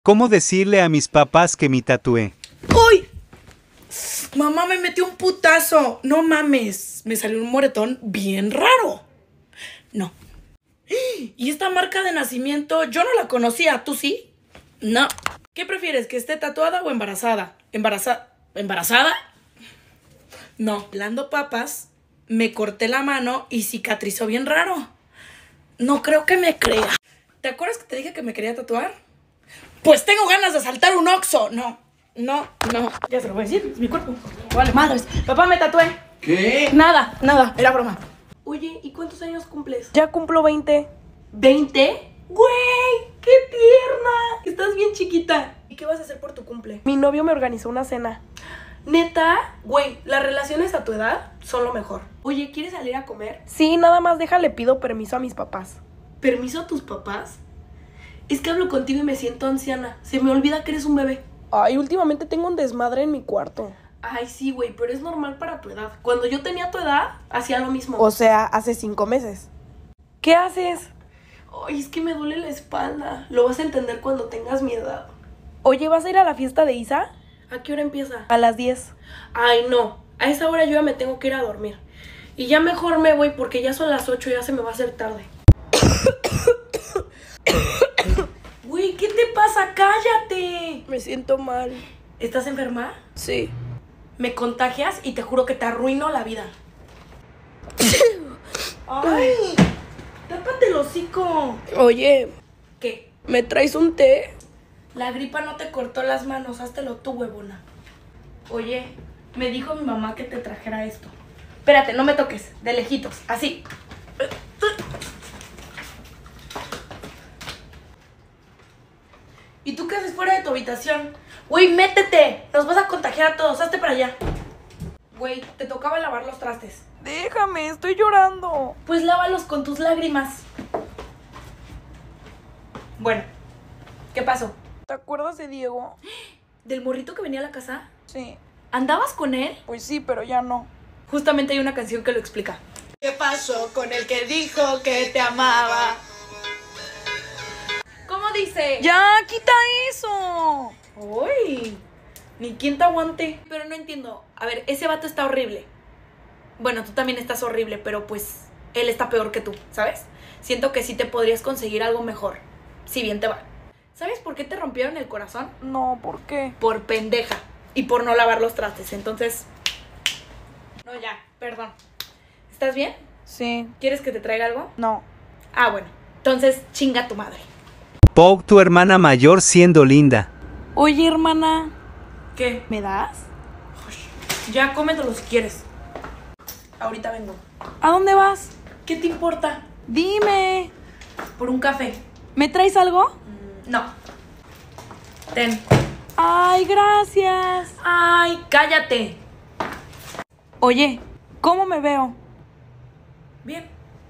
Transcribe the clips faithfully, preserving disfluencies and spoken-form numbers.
¿Cómo decirle a mis papás que me tatué? ¡Uy! Mamá me metió un putazo. No mames. Me salió un moretón bien raro. No. ¿Y esta marca de nacimiento? Yo no la conocía. ¿Tú sí? No. ¿Qué prefieres? ¿Que esté tatuada o embarazada? ¿Embarazada? ¿Embarazada? No. Pelando papas, me corté la mano y cicatrizó bien raro. No creo que me crea. ¿Te acuerdas que te dije que me quería tatuar? Pues tengo ganas de saltar un Oxxo. No, no, no. Ya se lo voy a decir, es mi cuerpo. Vale, madres. Papá, me tatué. ¿Qué? Nada, nada, era broma. Oye, ¿y cuántos años cumples? Ya cumplo veinte. ¿veinte? ¡Güey! ¡Qué tierna! Estás bien chiquita. ¿Y qué vas a hacer por tu cumple? Mi novio me organizó una cena. ¿Neta? Güey, las relaciones a tu edad son lo mejor. Oye, ¿quieres salir a comer? Sí, nada más déjale pido permiso a mis papás. ¿Permiso a tus papás? Es que hablo contigo y me siento anciana. Se me olvida que eres un bebé. Ay, últimamente tengo un desmadre en mi cuarto. Ay, sí, güey, pero es normal para tu edad. Cuando yo tenía tu edad, hacía lo mismo. O sea, hace cinco meses. ¿Qué haces? Ay, es que me duele la espalda. Lo vas a entender cuando tengas mi edad. Oye, ¿vas a ir a la fiesta de Isa? ¿A qué hora empieza? A las diez. Ay, no. A esa hora yo ya me tengo que ir a dormir. Y ya mejor me voy porque ya son las ocho y ya se me va a hacer tarde. Güey, ¿qué te pasa? ¡Cállate! Me siento mal. ¿Estás enferma? Sí. Me contagias y te juro que te arruino la vida. ¡Ay! ¡Tápate el hocico! Oye, ¿Qué? ¿me traes un té? La gripa no te cortó las manos, háztelo tú, huevona. Oye, me dijo mi mamá que te trajera esto. Espérate, no me toques, de lejitos, así. ¿Y tú qué haces fuera de tu habitación? Güey, métete, nos vas a contagiar a todos, hazte para allá. Güey, te tocaba lavar los trastes. Déjame, estoy llorando. Pues lávalos con tus lágrimas. Bueno, ¿qué pasó? ¿Te acuerdas de Diego? ¿Del morrito que venía a la casa? Sí. ¿Andabas con él? Pues sí, pero ya no. Justamente hay una canción que lo explica. ¿Qué pasó con el que dijo que te amaba? ¿Cómo dice? ¡Ya, quita eso! ¡Uy! Ni quien te aguante. Pero no entiendo. A ver, ese vato está horrible. Bueno, tú también estás horrible, pero pues él está peor que tú, ¿sabes? Siento que sí te podrías conseguir algo mejor. Si bien te va. ¿Sabes por qué te rompieron el corazón? No, ¿por qué? Por pendeja. Y por no lavar los trastes. Entonces... No, ya, perdón. ¿Estás bien? Sí. ¿Quieres que te traiga algo? No. Ah, bueno. Entonces, chinga tu madre. Pau, tu hermana mayor siendo linda. Oye, hermana, ¿Qué? ¿me das? Ya, cómetelo si quieres. Ahorita vengo. ¿A dónde vas? ¿Qué te importa? Dime. Por un café. ¿Me traes algo? No. Ten. Ay, gracias. Ay, cállate. Oye, ¿cómo me veo? Bien.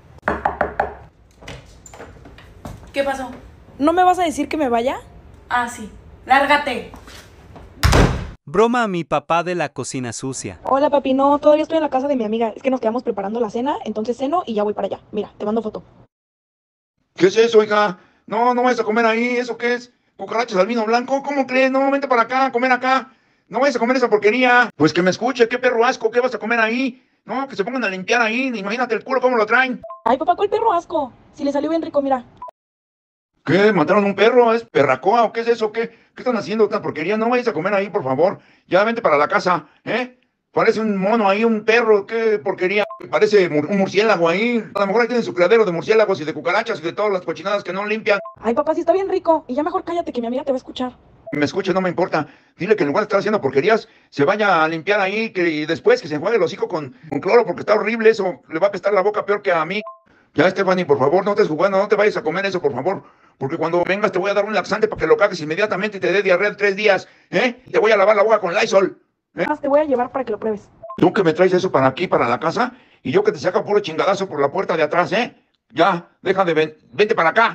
¿Qué pasó? ¿No me vas a decir que me vaya? Ah, sí. Lárgate. Broma a mi papá de la cocina sucia. Hola, papi. No, todavía estoy en la casa de mi amiga. Es que nos quedamos preparando la cena, entonces ceno y ya voy para allá. Mira, te mando foto. ¿Qué es eso, hija? No, no vayas a comer ahí. ¿Eso qué es? ¿Cucarachas al vino blanco? ¿Cómo crees? No, vente para acá, a comer acá. No vayas a comer esa porquería. Pues que me escuche, qué perro asco, ¿qué vas a comer ahí? No, que se pongan a limpiar ahí. Imagínate el culo cómo lo traen. Ay, papá, ¿cuál perro asco? Si le salió bien rico, mira. ¿Qué? ¿Mataron un perro? ¿Es perracoa o qué es eso? ¿Qué, qué están haciendo esta porquería? No vayas a comer ahí, por favor. Ya vente para la casa, ¿eh? Parece un mono ahí, un perro, qué porquería. Parece mur- un murciélago ahí. A lo mejor ahí tienen su criadero de murciélagos y de cucarachas y de todas las cochinadas que no limpian. Ay, papá, sí está bien rico. Y ya mejor cállate que mi amiga te va a escuchar. Me escuche, no me importa. Dile que en lugar de estar haciendo porquerías, se vaya a limpiar ahí que, y después que se enjuague el hocico con, con cloro porque está horrible eso. Le va a apestar la boca peor que a mí. Ya, Stephanie, por favor, no estés jugando, no te vayas a comer eso, por favor. Porque cuando vengas te voy a dar un laxante para que lo cagues inmediatamente y te dé diarrea en tres días, ¿eh? Te voy a lavar la boca con Lysol. ¿eh? Más te voy a llevar para que lo pruebes. Tú que me traes eso para aquí, para la casa, y yo que te saca puro chingadazo por la puerta de atrás, ¿eh? Ya, deja de ven, vente para acá.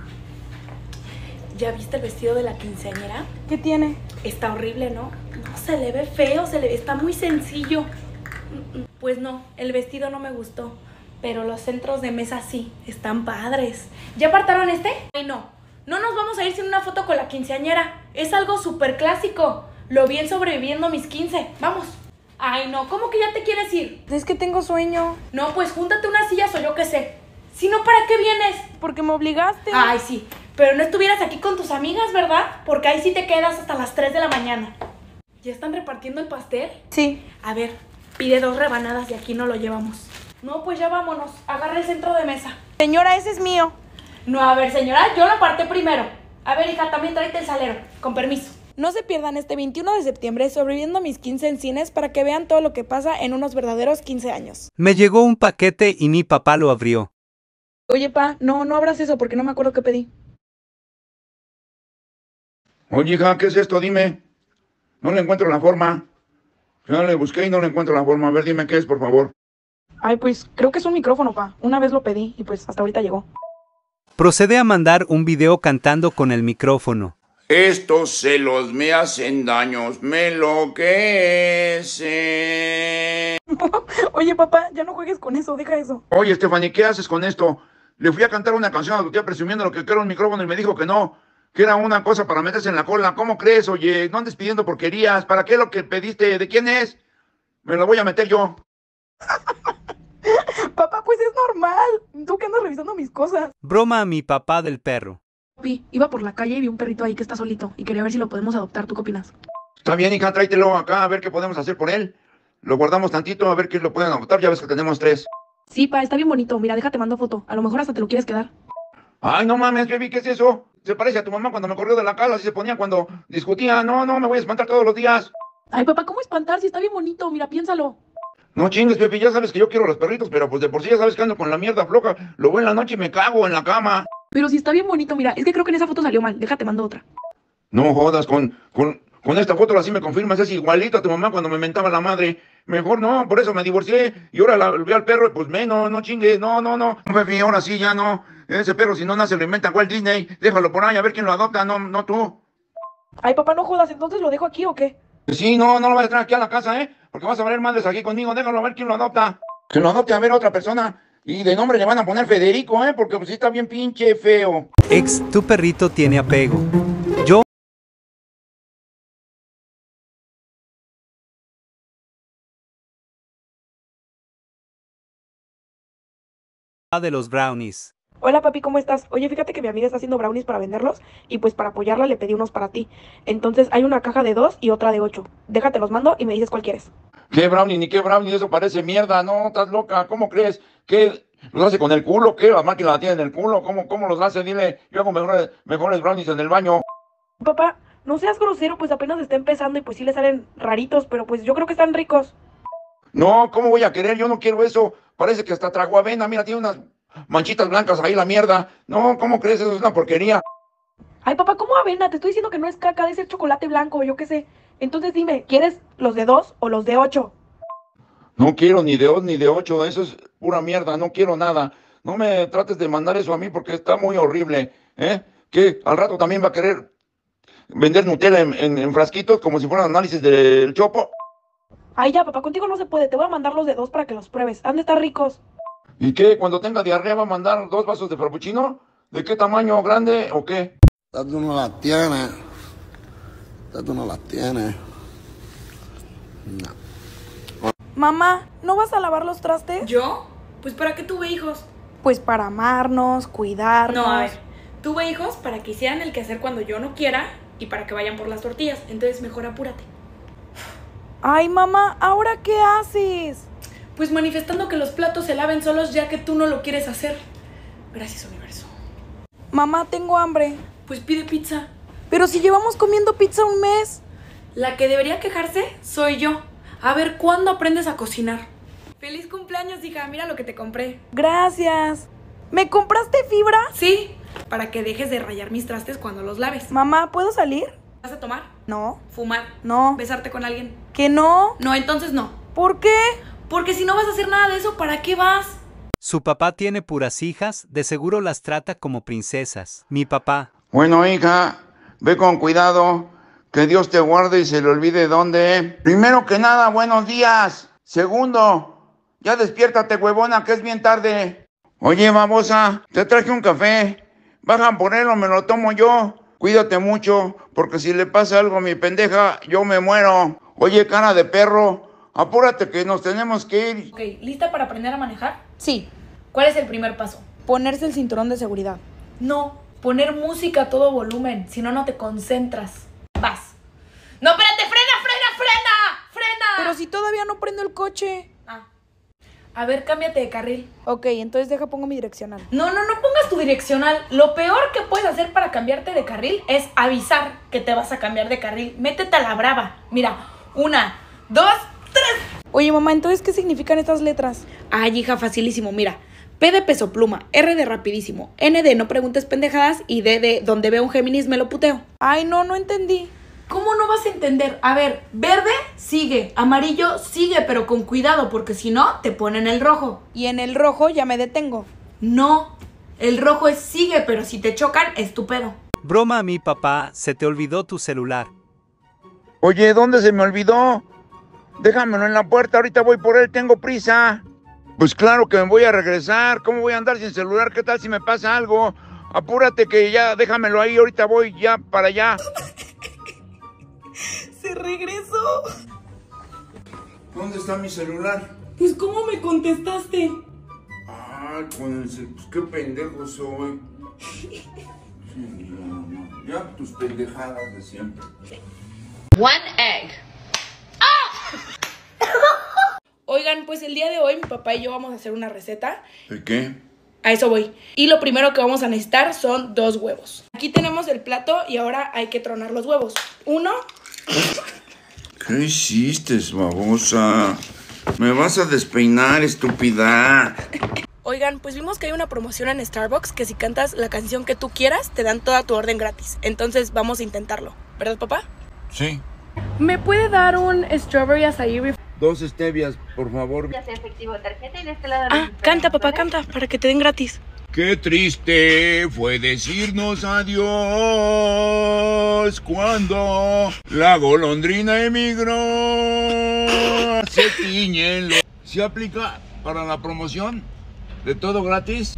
¿Ya viste el vestido de la quinceañera? ¿Qué tiene? Está horrible, ¿no? No, se le ve feo, se le está muy sencillo. Pues no, el vestido no me gustó. Pero los centros de mesa sí, están padres. ¿Ya apartaron este? Ay, no. No nos vamos a ir sin una foto con la quinceañera. Es algo súper clásico. Lo vi en Sobreviviendo mis quince. Vamos. Ay, no, ¿cómo que ya te quieres ir? Es que tengo sueño. No, pues júntate unas sillas o yo qué sé. Si no, ¿para qué vienes? Porque me obligaste. Ay, sí. Pero no estuvieras aquí con tus amigas, ¿verdad? Porque ahí sí te quedas hasta las tres de la mañana. ¿Ya están repartiendo el pastel? Sí. A ver, pide dos rebanadas y aquí no lo llevamos. No, pues ya vámonos. Agarra el centro de mesa. Señora, ese es mío. No, a ver, señora, yo lo aparté primero. A ver, hija, también tráete el salero. Con permiso. No se pierdan este veintiuno de septiembre Sobreviviendo mis quince en cines para que vean todo lo que pasa en unos verdaderos quince años. Me llegó un paquete y mi papá lo abrió. Oye, pa, no, no abras eso porque no me acuerdo qué pedí. Oye, hija, ¿qué es esto? Dime. No le encuentro la forma. Ya le busqué y no le encuentro la forma. A ver, dime qué es, por favor. Ay, pues creo que es un micrófono, pa. Una vez lo pedí y pues hasta ahorita llegó. Procede a mandar un video cantando con el micrófono. Estos celos me hacen daños, me enloquecen. Oye, papá, ya no juegues con eso, deja eso. Oye, Stephanie, ¿qué haces con esto? Le fui a cantar una canción a tu tía presumiendo lo que era un micrófono y me dijo que no, que era una cosa para meterse en la cola. ¿Cómo crees? Oye, no andes pidiendo porquerías. ¿Para qué lo que pediste? ¿De quién es? Me lo voy a meter yo. Papá, pues es normal. Tú que andas revisando mis cosas. Broma a mi papá del perro. Papi, iba por la calle y vi un perrito ahí que está solito y quería ver si lo podemos adoptar. ¿Tú qué opinas? Está bien, hija, tráetelo acá a ver qué podemos hacer por él. Lo guardamos tantito a ver qué lo pueden adoptar. Ya ves que tenemos tres. Sí, pa, está bien bonito. Mira, déjate mando foto. A lo mejor hasta te lo quieres quedar. Ay, no mames, baby, ¿qué es eso? Se parece a tu mamá cuando me corrió de la casa, así se ponía cuando discutía. No, no, me voy a espantar todos los días. Ay, papá, ¿cómo espantar si está bien bonito? Mira, piénsalo. No chingues, Pepe, ya sabes que yo quiero los perritos, pero pues de por sí ya sabes que ando con la mierda floja. Lo veo en la noche y me cago en la cama. Pero si está bien bonito, mira, es que creo que en esa foto salió mal. Déjate mando otra. No jodas, con, con, con esta foto así me confirmas, es igualito a tu mamá cuando me mentaba la madre. Mejor no, por eso me divorcié y ahora la, veo al perro y pues menos, no chingues, no, no, no. No, Pepe, ahora sí ya no. Ese perro si no nace lo inventa Walt Disney. Déjalo por ahí a ver quién lo adopta, no, no tú. Ay, papá, no jodas, ¿entonces lo dejo aquí o qué? Sí, no, no lo vas a traer aquí a la casa, ¿eh? Porque vas a valer madres aquí conmigo. Déjalo a ver quién lo adopta. Que lo adopte a ver otra persona. Y de nombre le van a poner Federico, ¿eh? Porque pues sí está bien pinche feo. Ex, tu perrito tiene apego. Yo de los brownies. Hola, papi, ¿cómo estás? Oye, fíjate que mi amiga está haciendo brownies para venderlos y pues para apoyarla le pedí unos para ti. Entonces hay una caja de dos y otra de ocho. Déjate los mando y me dices cuál quieres. ¿Qué brownie ni qué brownie? Eso parece mierda. No, estás loca. ¿Cómo crees? ¿Qué? ¿Los hace con el culo? ¿Qué? ¿La máquina la tiene en el culo? ¿Cómo, cómo los hace? Dile, yo hago mejores, mejores brownies en el baño. Papá, no seas grosero, pues apenas está empezando y pues sí le salen raritos, pero pues yo creo que están ricos. No, ¿cómo voy a querer? Yo no quiero eso. Parece que hasta tragó avena. Mira, tiene unas manchitas blancas ahí la mierda. No, ¿cómo crees? Eso es una porquería. Ay, papá, ¿cómo avena? Te estoy diciendo que no es caca, debe ser chocolate blanco, yo qué sé. Entonces dime, ¿quieres los de dos o los de ocho? No quiero ni de dos ni de ocho. Eso es pura mierda. No quiero nada. No me trates de mandar eso a mí porque está muy horrible. ¿Eh? Que al rato también va a querer vender Nutella en, en, en frasquitos como si fueran análisis del chopo. Ay, ya, papá, contigo no se puede. Te voy a mandar los de dos para que los pruebes. Han de estar ricos. ¿Y qué? ¿Cuando tenga diarrea va a mandar dos vasos de frappuccino? ¿De qué tamaño? ¿Grande o qué? Tú no las tienes. Tú no las tienes. No. Mamá, ¿no vas a lavar los trastes? ¿Yo? Pues ¿para qué tuve hijos? Pues para amarnos, cuidarnos. No, a ver, tuve hijos para que hicieran el quehacer cuando yo no quiera y para que vayan por las tortillas. Entonces mejor apúrate. Ay, mamá, ¿ahora qué haces? Pues manifestando que los platos se laven solos ya que tú no lo quieres hacer. Gracias, universo. Mamá, tengo hambre. Pues pide pizza. Pero si llevamos comiendo pizza un mes. La que debería quejarse soy yo. A ver, ¿cuándo aprendes a cocinar? ¡Feliz cumpleaños, hija! Mira lo que te compré. Gracias. ¿Me compraste fibra? Sí, para que dejes de rayar mis trastes cuando los laves. Mamá, ¿puedo salir? ¿Vas a tomar? No. ¿Fumar? No. ¿Besarte con alguien? ¿Que no? No, entonces no. ¿Por qué? Porque si no vas a hacer nada de eso, ¿para qué vas? Su papá tiene puras hijas, de seguro las trata como princesas. Mi papá. Bueno, hija, ve con cuidado. Que Dios te guarde y se le olvide dónde. Primero que nada, buenos días. Segundo, ya despiértate, huevona, que es bien tarde. Oye, babosa, te traje un café. Bajan por él o me lo tomo yo. Cuídate mucho, porque si le pasa algo a mi pendeja, yo me muero. Oye, cara de perro, apúrate que nos tenemos que ir. Ok, ¿lista para aprender a manejar? Sí, ¿Cuál es el primer paso? ponerse el cinturón de seguridad. No, poner música a todo volumen, si no, no te concentras. Vas. ¡No, espérate! ¡Frena, frena, frena! ¡Frena! Pero si todavía no prendo el coche. Ah. A ver, cámbiate de carril. Ok, entonces deja pongo mi direccional. No, no, no pongas tu direccional. Lo peor que puedes hacer para cambiarte de carril es avisar que te vas a cambiar de carril. Métete a la brava. Mira, una, dos, tres. Oye, mamá, entonces, ¿qué significan estas letras? Ay, hija, facilísimo. Mira, P de peso pluma, R de rapidísimo, N de no preguntes pendejadas y D de donde veo un Géminis me lo puteo. Ay, no, no entendí. ¿Cómo no vas a entender? A ver, verde, sigue. Amarillo, sigue, pero con cuidado, porque si no, te ponen el rojo. Y en el rojo ya me detengo. No, el rojo es sigue, pero si te chocan, es tu pedo. Broma a mi papá, se te olvidó tu celular. Oye, ¿dónde se me olvidó? Déjamelo en la puerta, ahorita voy por él, tengo prisa. Pues claro que me voy a regresar. ¿Cómo voy a andar sin celular? ¿Qué tal si me pasa algo? Apúrate que ya, déjamelo ahí, ahorita voy ya para allá. Se regresó. ¿Dónde está mi celular? Pues, ¿cómo me contestaste? Ay, con el cel- pues qué pendejo soy. Sí, no, no. Ya tus pendejadas de siempre. One egg. Oigan, pues el día de hoy mi papá y yo vamos a hacer una receta. ¿De qué? A eso voy. Y lo primero que vamos a necesitar son dos huevos. Aquí tenemos el plato y ahora hay que tronar los huevos. Uno. ¿Qué hiciste, babosa? Me vas a despeinar, estúpida. Oigan, pues vimos que hay una promoción en Starbucks que si cantas la canción que tú quieras, te dan toda tu orden gratis. Entonces vamos a intentarlo. ¿Verdad, papá? Sí. ¿Me puede dar un strawberry acai? Dos stevias, por favor. Ya sea efectivo o tarjeta y de este lado... Ah, canta, papá, canta, para que te den gratis. Qué triste fue decirnos adiós cuando la golondrina emigró. Se tiñen los... ¿Se aplica para la promoción de todo gratis?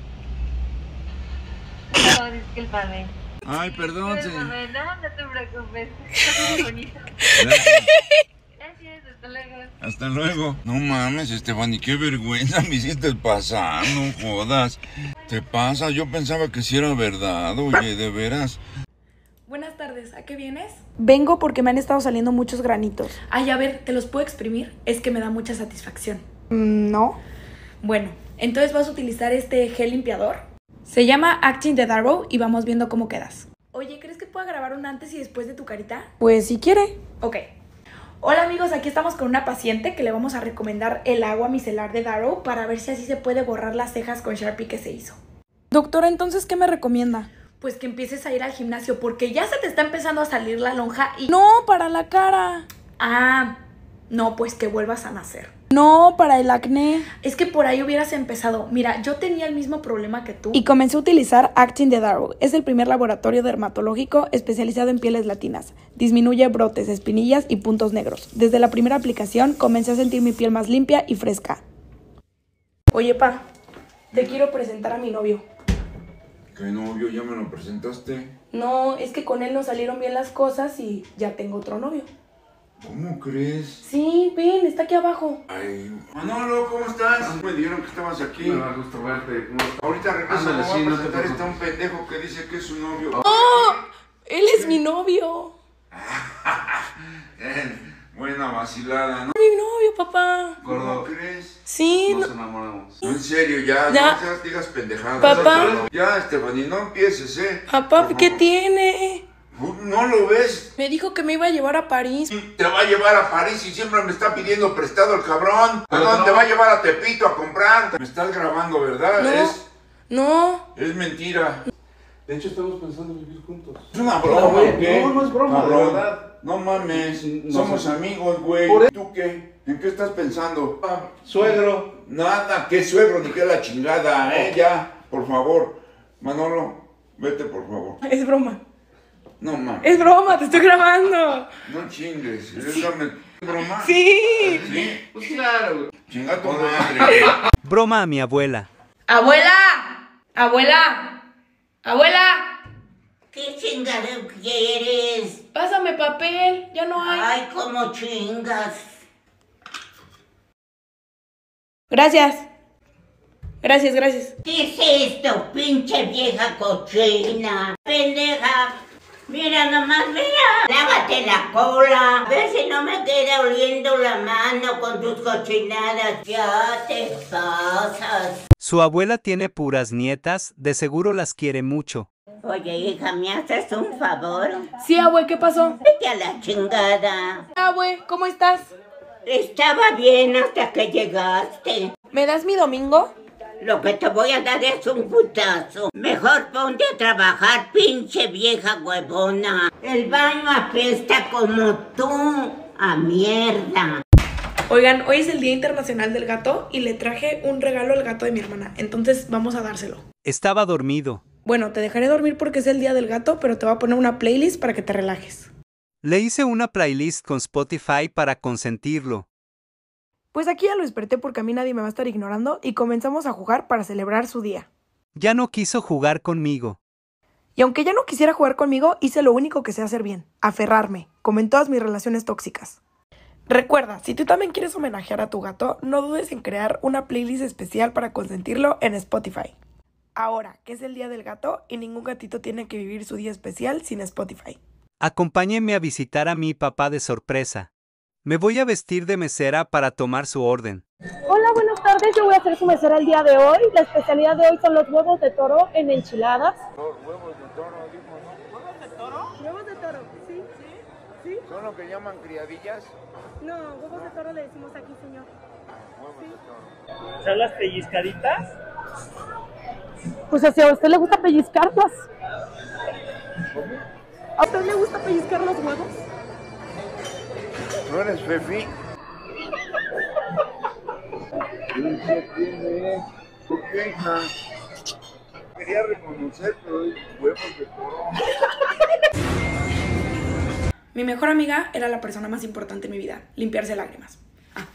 No, discúlpame. Ay, perdón, señor. Discúlpame, no, no te preocupes. Está muy bonito. Gracias. Gracias, hasta luego. Hasta luego. No mames, Estefany, qué vergüenza me hiciste pasar, no jodas. ¿Te pasa? Yo pensaba que sí era verdad, oye, de veras. Buenas tardes, ¿a qué vienes? Vengo porque me han estado saliendo muchos granitos. Ay, a ver, ¿te los puedo exprimir? Es que me da mucha satisfacción. Mm, no. Bueno, entonces vas a utilizar este gel limpiador. Se llama Acting the Darrow y vamos viendo cómo quedas. Oye, ¿crees que pueda grabar un antes y después de tu carita? Pues si quiere. Ok. Hola amigos, aquí estamos con una paciente que le vamos a recomendar el agua micelar de Darrow para ver si así se puede borrar las cejas con Sharpie que se hizo. Doctora, entonces, ¿qué me recomienda? Pues que empieces a ir al gimnasio porque ya se te está empezando a salir la lonja y... No, para la cara. Ah, no, pues que vuelvas a nacer. No, para el acné. Es que por ahí hubieras empezado. Mira, yo tenía el mismo problema que tú. Y comencé a utilizar Acting the Darrow. Es el primer laboratorio dermatológico especializado en pieles latinas. Disminuye brotes, espinillas y puntos negros. Desde la primera aplicación comencé a sentir mi piel más limpia y fresca. Oye, pa, te quiero presentar a mi novio. ¿Qué novio? ¿Ya me lo presentaste? No, es que con él no salieron bien las cosas y ya tengo otro novio. ¿Cómo crees? Sí, ven, está aquí abajo. Ay, Manolo, ¿cómo estás? Me dijeron que estabas aquí. Me da gusto verte. ¿Cómo estás? Ahorita regreso, Ándale, me voy sí, a no te presentar. Está preocupes. un pendejo que dice que es su novio. ¡Oh! Él es mi novio. Eh, buena vacilada, ¿no? Mi novio, papá. ¿Cómo Gordo. crees? Sí, Nos no- enamoramos. No, en serio, ya, Ya. no seas, digas pendejadas. Papá. Ya, Estefany, no empieces, ¿eh? papá, Por ¿qué favor. tiene? ¿No lo ves? Me dijo que me iba a llevar a París. Te va a llevar a París y siempre me está pidiendo prestado el cabrón. ¿A Pero dónde no. te va a llevar a Tepito a comprar? Me estás grabando, ¿verdad? No. Es, No. es mentira. De hecho, estamos pensando en vivir juntos. Es una broma, No, güey, ¿o qué? no, no es broma, Cabrón. de verdad. No mames, No somos sé. amigos, güey. Por- ¿Tú qué? ¿En qué estás pensando? Ah, Suegro. nada, qué suegro ni qué la chingada, ¿eh? Ya, por favor. Manolo, vete, por favor. Es broma. No mames. Es broma, te estoy grabando. No chingues. ¿Es broma? Sí. ¿Sí? Pues claro, güey. Chinga tu madre. Broma a mi abuela. Abuela. Abuela. ¡Abuela! ¿Qué chingadero quieres? Pásame papel, ya no hay. Ay, cómo chingas. Gracias. Gracias, gracias. ¿Qué es esto, pinche vieja cochina? Pendeja. Mira nomás, mira. Lávate la cola. A ver si no me queda oliendo la mano con tus cochinadas. Ya te pasas. Su abuela tiene puras nietas, de seguro las quiere mucho. Oye, hija, ¿me haces un favor? Sí, abue, ¿qué pasó? Vete a la chingada. Abue, ¿cómo estás? Estaba bien hasta que llegaste. ¿Me das mi domingo? Lo que te voy a dar es un putazo. Mejor ponte a trabajar, pinche vieja huevona. El baño apesta como tú. A mierda. Oigan, hoy es el Día Internacional del Gato y le traje un regalo al gato de mi hermana. Entonces vamos a dárselo. Estaba dormido. Bueno, te dejaré dormir porque es el Día del Gato, pero te voy a poner una playlist para que te relajes. Le hice una playlist con Spotify para consentirlo. Pues aquí ya lo desperté porque a mí nadie me va a estar ignorando y comenzamos a jugar para celebrar su día. Ya no quiso jugar conmigo. Y aunque ya no quisiera jugar conmigo, hice lo único que sé hacer bien, aferrarme, como en todas mis relaciones tóxicas. Recuerda, si tú también quieres homenajear a tu gato, no dudes en crear una playlist especial para consentirlo en Spotify. Ahora, que es el Día del Gato y ningún gatito tiene que vivir su día especial sin Spotify. Acompáñenme a visitar a mi papá de sorpresa. Me voy a vestir de mesera para tomar su orden. Hola, buenas tardes. Yo voy a hacer su mesera el día de hoy. La especialidad de hoy son los huevos de toro en enchiladas. Huevos de toro, dijo, ¿no? ¿Huevos de toro? Huevos de toro, sí. ¿Sí? ¿Sí? ¿Son lo que llaman criadillas? No, huevos de toro le decimos aquí, señor. Huevos ¿Sí? de toro. ¿Son las pellizcaditas? Pues si a usted le gusta pellizcarlas. ¿A usted le gusta pellizcar los huevos? ¿No eres Fefi? ¿Qué tiene? ¿Qué queja? Quería reconocer, pero hay huevos de toro. Mi mejor amiga era la persona más importante en mi vida. Limpiarse lágrimas. Ah.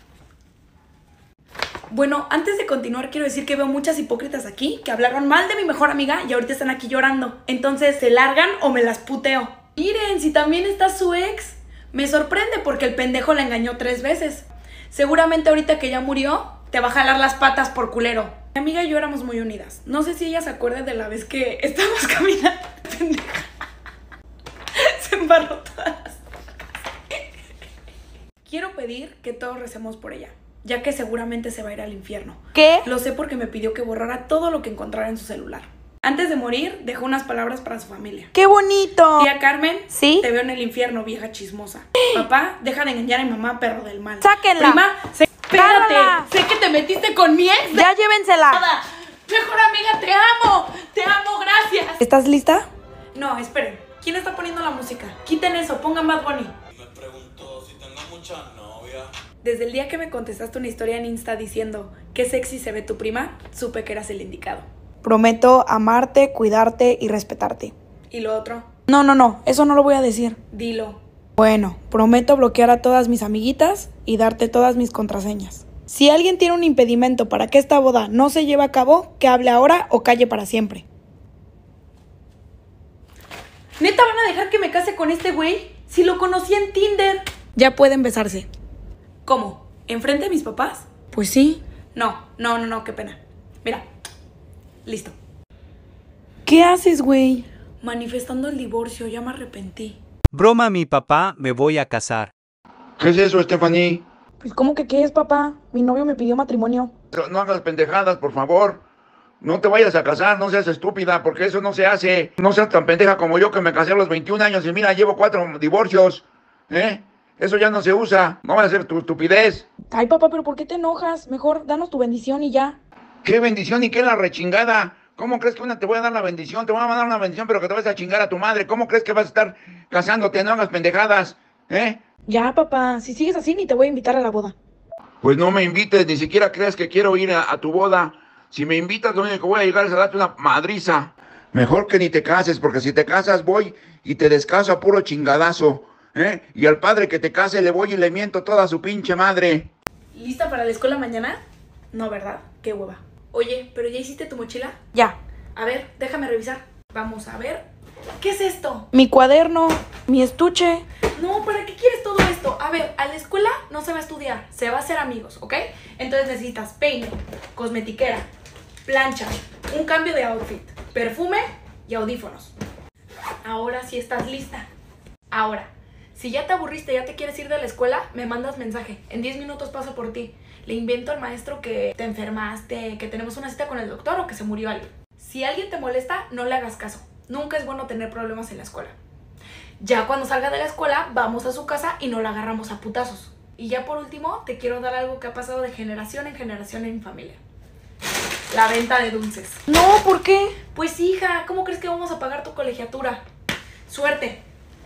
Bueno, antes de continuar quiero decir que veo muchas hipócritas aquí que hablaron mal de mi mejor amiga y ahorita están aquí llorando. Entonces, ¿se largan o me las puteo? Miren, si también está su ex. Me sorprende porque el pendejo la engañó tres veces. Seguramente ahorita que ya murió, te va a jalar las patas por culero. Mi amiga y yo éramos muy unidas. No sé si ella se acuerda de la vez que estábamos caminando. Pendeja. Se embarró todas las cosas. Quiero pedir que todos recemos por ella, ya que seguramente se va a ir al infierno. ¿Qué? Lo sé porque me pidió que borrara todo lo que encontrara en su celular. Antes de morir, dejó unas palabras para su familia. ¡Qué bonito! Tía Carmen, ¿sí? Te veo en el infierno, vieja chismosa. Papá, deja de engañar a mi mamá, perro del mal. ¡Sáquenla! Prima, sé, espérate, ¡Cálala! sé que te metiste con mi ex. ¡Ya llévensela! Nada. Mejor amiga, te amo, te amo, gracias. ¿Estás lista? No, esperen, ¿quién está poniendo la música? Quiten eso, pongan Bad Bunny. Me preguntó si tengo mucha novia. Desde el día que me contestaste una historia en Insta diciendo qué sexy se ve tu prima, supe que eras el indicado. Prometo amarte, cuidarte y respetarte. ¿Y lo otro? No, no, no, eso no lo voy a decir. Dilo. Bueno, prometo bloquear a todas mis amiguitas y darte todas mis contraseñas. Si alguien tiene un impedimento para que esta boda no se lleve a cabo, que hable ahora o calle para siempre. ¿Neta van a dejar que me case con este güey? Si lo conocí en Tinder. Ya pueden besarse. ¿Cómo? ¿Enfrente de mis papás? Pues sí. No, no, no, no, qué pena. Mira. Listo. ¿Qué haces, güey? Manifestando el divorcio, ya me arrepentí. Broma, mi papá, me voy a casar. ¿Qué es eso, Stephanie? Pues, ¿cómo que qué es, papá? Mi novio me pidió matrimonio. No hagas pendejadas, por favor. No te vayas a casar, no seas estúpida, porque eso no se hace. No seas tan pendeja como yo que me casé a los veintiún años y mira, llevo cuatro divorcios. ¿Eh? Eso ya no se usa. No vayas a hacer tu estupidez. Ay, papá, ¿pero por qué te enojas? Mejor danos tu bendición y ya. ¿Qué bendición y qué la rechingada? ¿Cómo crees que una te voy a dar la bendición? Te voy a mandar una bendición, pero que te vas a chingar a tu madre. ¿Cómo crees que vas a estar casándote? No hagas pendejadas, ¿eh? Ya, papá, si sigues así ni te voy a invitar a la boda. Pues no me invites, ni siquiera creas que quiero ir a, a tu boda. Si me invitas, lo único que voy a llegar es a darte una madriza. Mejor que ni te cases, porque si te casas voy y te descaso a puro chingadazo, ¿eh? Y al padre que te case le voy y le miento toda su pinche madre. ¿Lista para la escuela mañana? No, ¿verdad? Qué hueva. Oye, ¿pero ya hiciste tu mochila? Ya. A ver, déjame revisar. Vamos a ver. ¿Qué es esto? Mi cuaderno, mi estuche. No, ¿para qué quieres todo esto? A ver, a la escuela no se va a estudiar, se va a hacer amigos, ¿ok? Entonces necesitas peine, cosmetiquera, plancha, un cambio de outfit, perfume y audífonos. Ahora sí estás lista. Ahora, si ya te aburriste, ya te quieres ir de la escuela, me mandas mensaje. En diez minutos paso por ti. Le invento al maestro que te enfermaste, que tenemos una cita con el doctor o que se murió alguien. Si alguien te molesta, no le hagas caso. Nunca es bueno tener problemas en la escuela. Ya cuando salga de la escuela, vamos a su casa y no la agarramos a putazos. Y ya por último, te quiero dar algo que ha pasado de generación en generación en mi familia. La venta de dulces. No, ¿por qué? Pues hija, ¿cómo crees que vamos a pagar tu colegiatura? Suerte.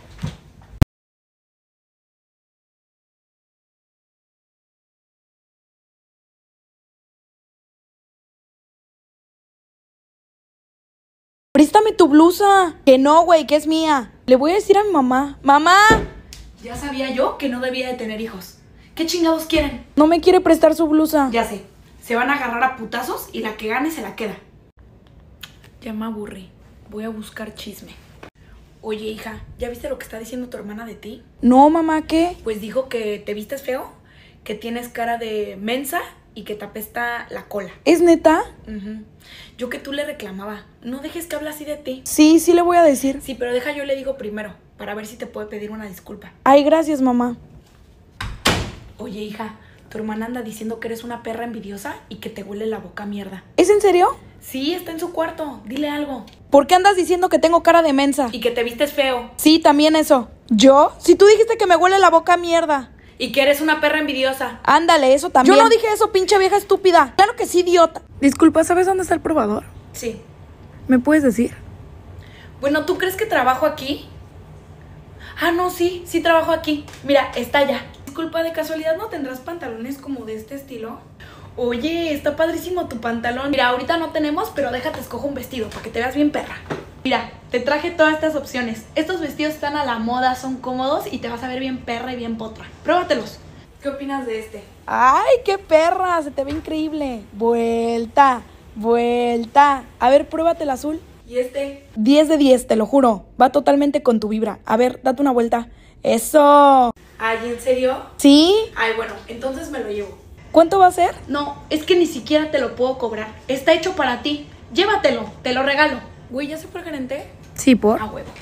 Préstame tu blusa. Que no, güey, que es mía. Le voy a decir a mi mamá. ¡Mamá! Ya sabía yo que no debía de tener hijos. ¿Qué chingados quieren? No me quiere prestar su blusa. Ya sé. Se van a agarrar a putazos y la que gane se la queda. Ya me aburrí. Voy a buscar chisme. Oye, hija, ¿ya viste lo que está diciendo tu hermana de ti? No, mamá, ¿qué? Pues dijo que te vistes feo, que tienes cara de mensa y que te apesta la cola. ¿Es neta? Uh-huh. Yo que tú le reclamaba. No dejes que hable así de ti. Sí, sí le voy a decir. Sí, pero deja yo le digo primero, para ver si te puede pedir una disculpa. Ay, gracias, mamá. Oye, hija, tu hermana anda diciendo que eres una perra envidiosa y que te huele la boca a mierda. ¿Es en serio? Sí, está en su cuarto. Dile algo. ¿Por qué andas diciendo que tengo cara de mensa? Y que te vistes feo. Sí, también eso. ¿Yo? Si tú dijiste que me huele la boca a mierda. Y que eres una perra envidiosa. Ándale, eso también. Yo no dije eso, pinche vieja estúpida. Claro que sí, idiota. Disculpa, ¿sabes dónde está el probador? Sí. ¿Me puedes decir? Bueno, ¿tú crees que trabajo aquí? Ah, no, sí, sí trabajo aquí. Mira, está allá. Disculpa, ¿de casualidad no tendrás pantalones como de este estilo? Oye, está padrísimo tu pantalón. Mira, ahorita no tenemos, pero déjate escojo un vestido para que te veas bien perra. Mira, te traje todas estas opciones. Estos vestidos están a la moda, son cómodos y te vas a ver bien perra y bien potra. Pruébatelos. ¿Qué opinas de este? ¡Ay, qué perra! Se te ve increíble. Vuelta, vuelta. A ver, pruébate el azul. ¿Y este? diez de diez, te lo juro. Va totalmente con tu vibra. A ver, date una vuelta. ¡Eso! Ay, ¿en serio? ¿Sí? Ay, bueno, entonces me lo llevo. ¿Cuánto va a ser? No, es que ni siquiera te lo puedo cobrar. Está hecho para ti. Llévatelo, te lo regalo. Güey, ¿ya se fue el gerente? Sí, ¿por? A huevo.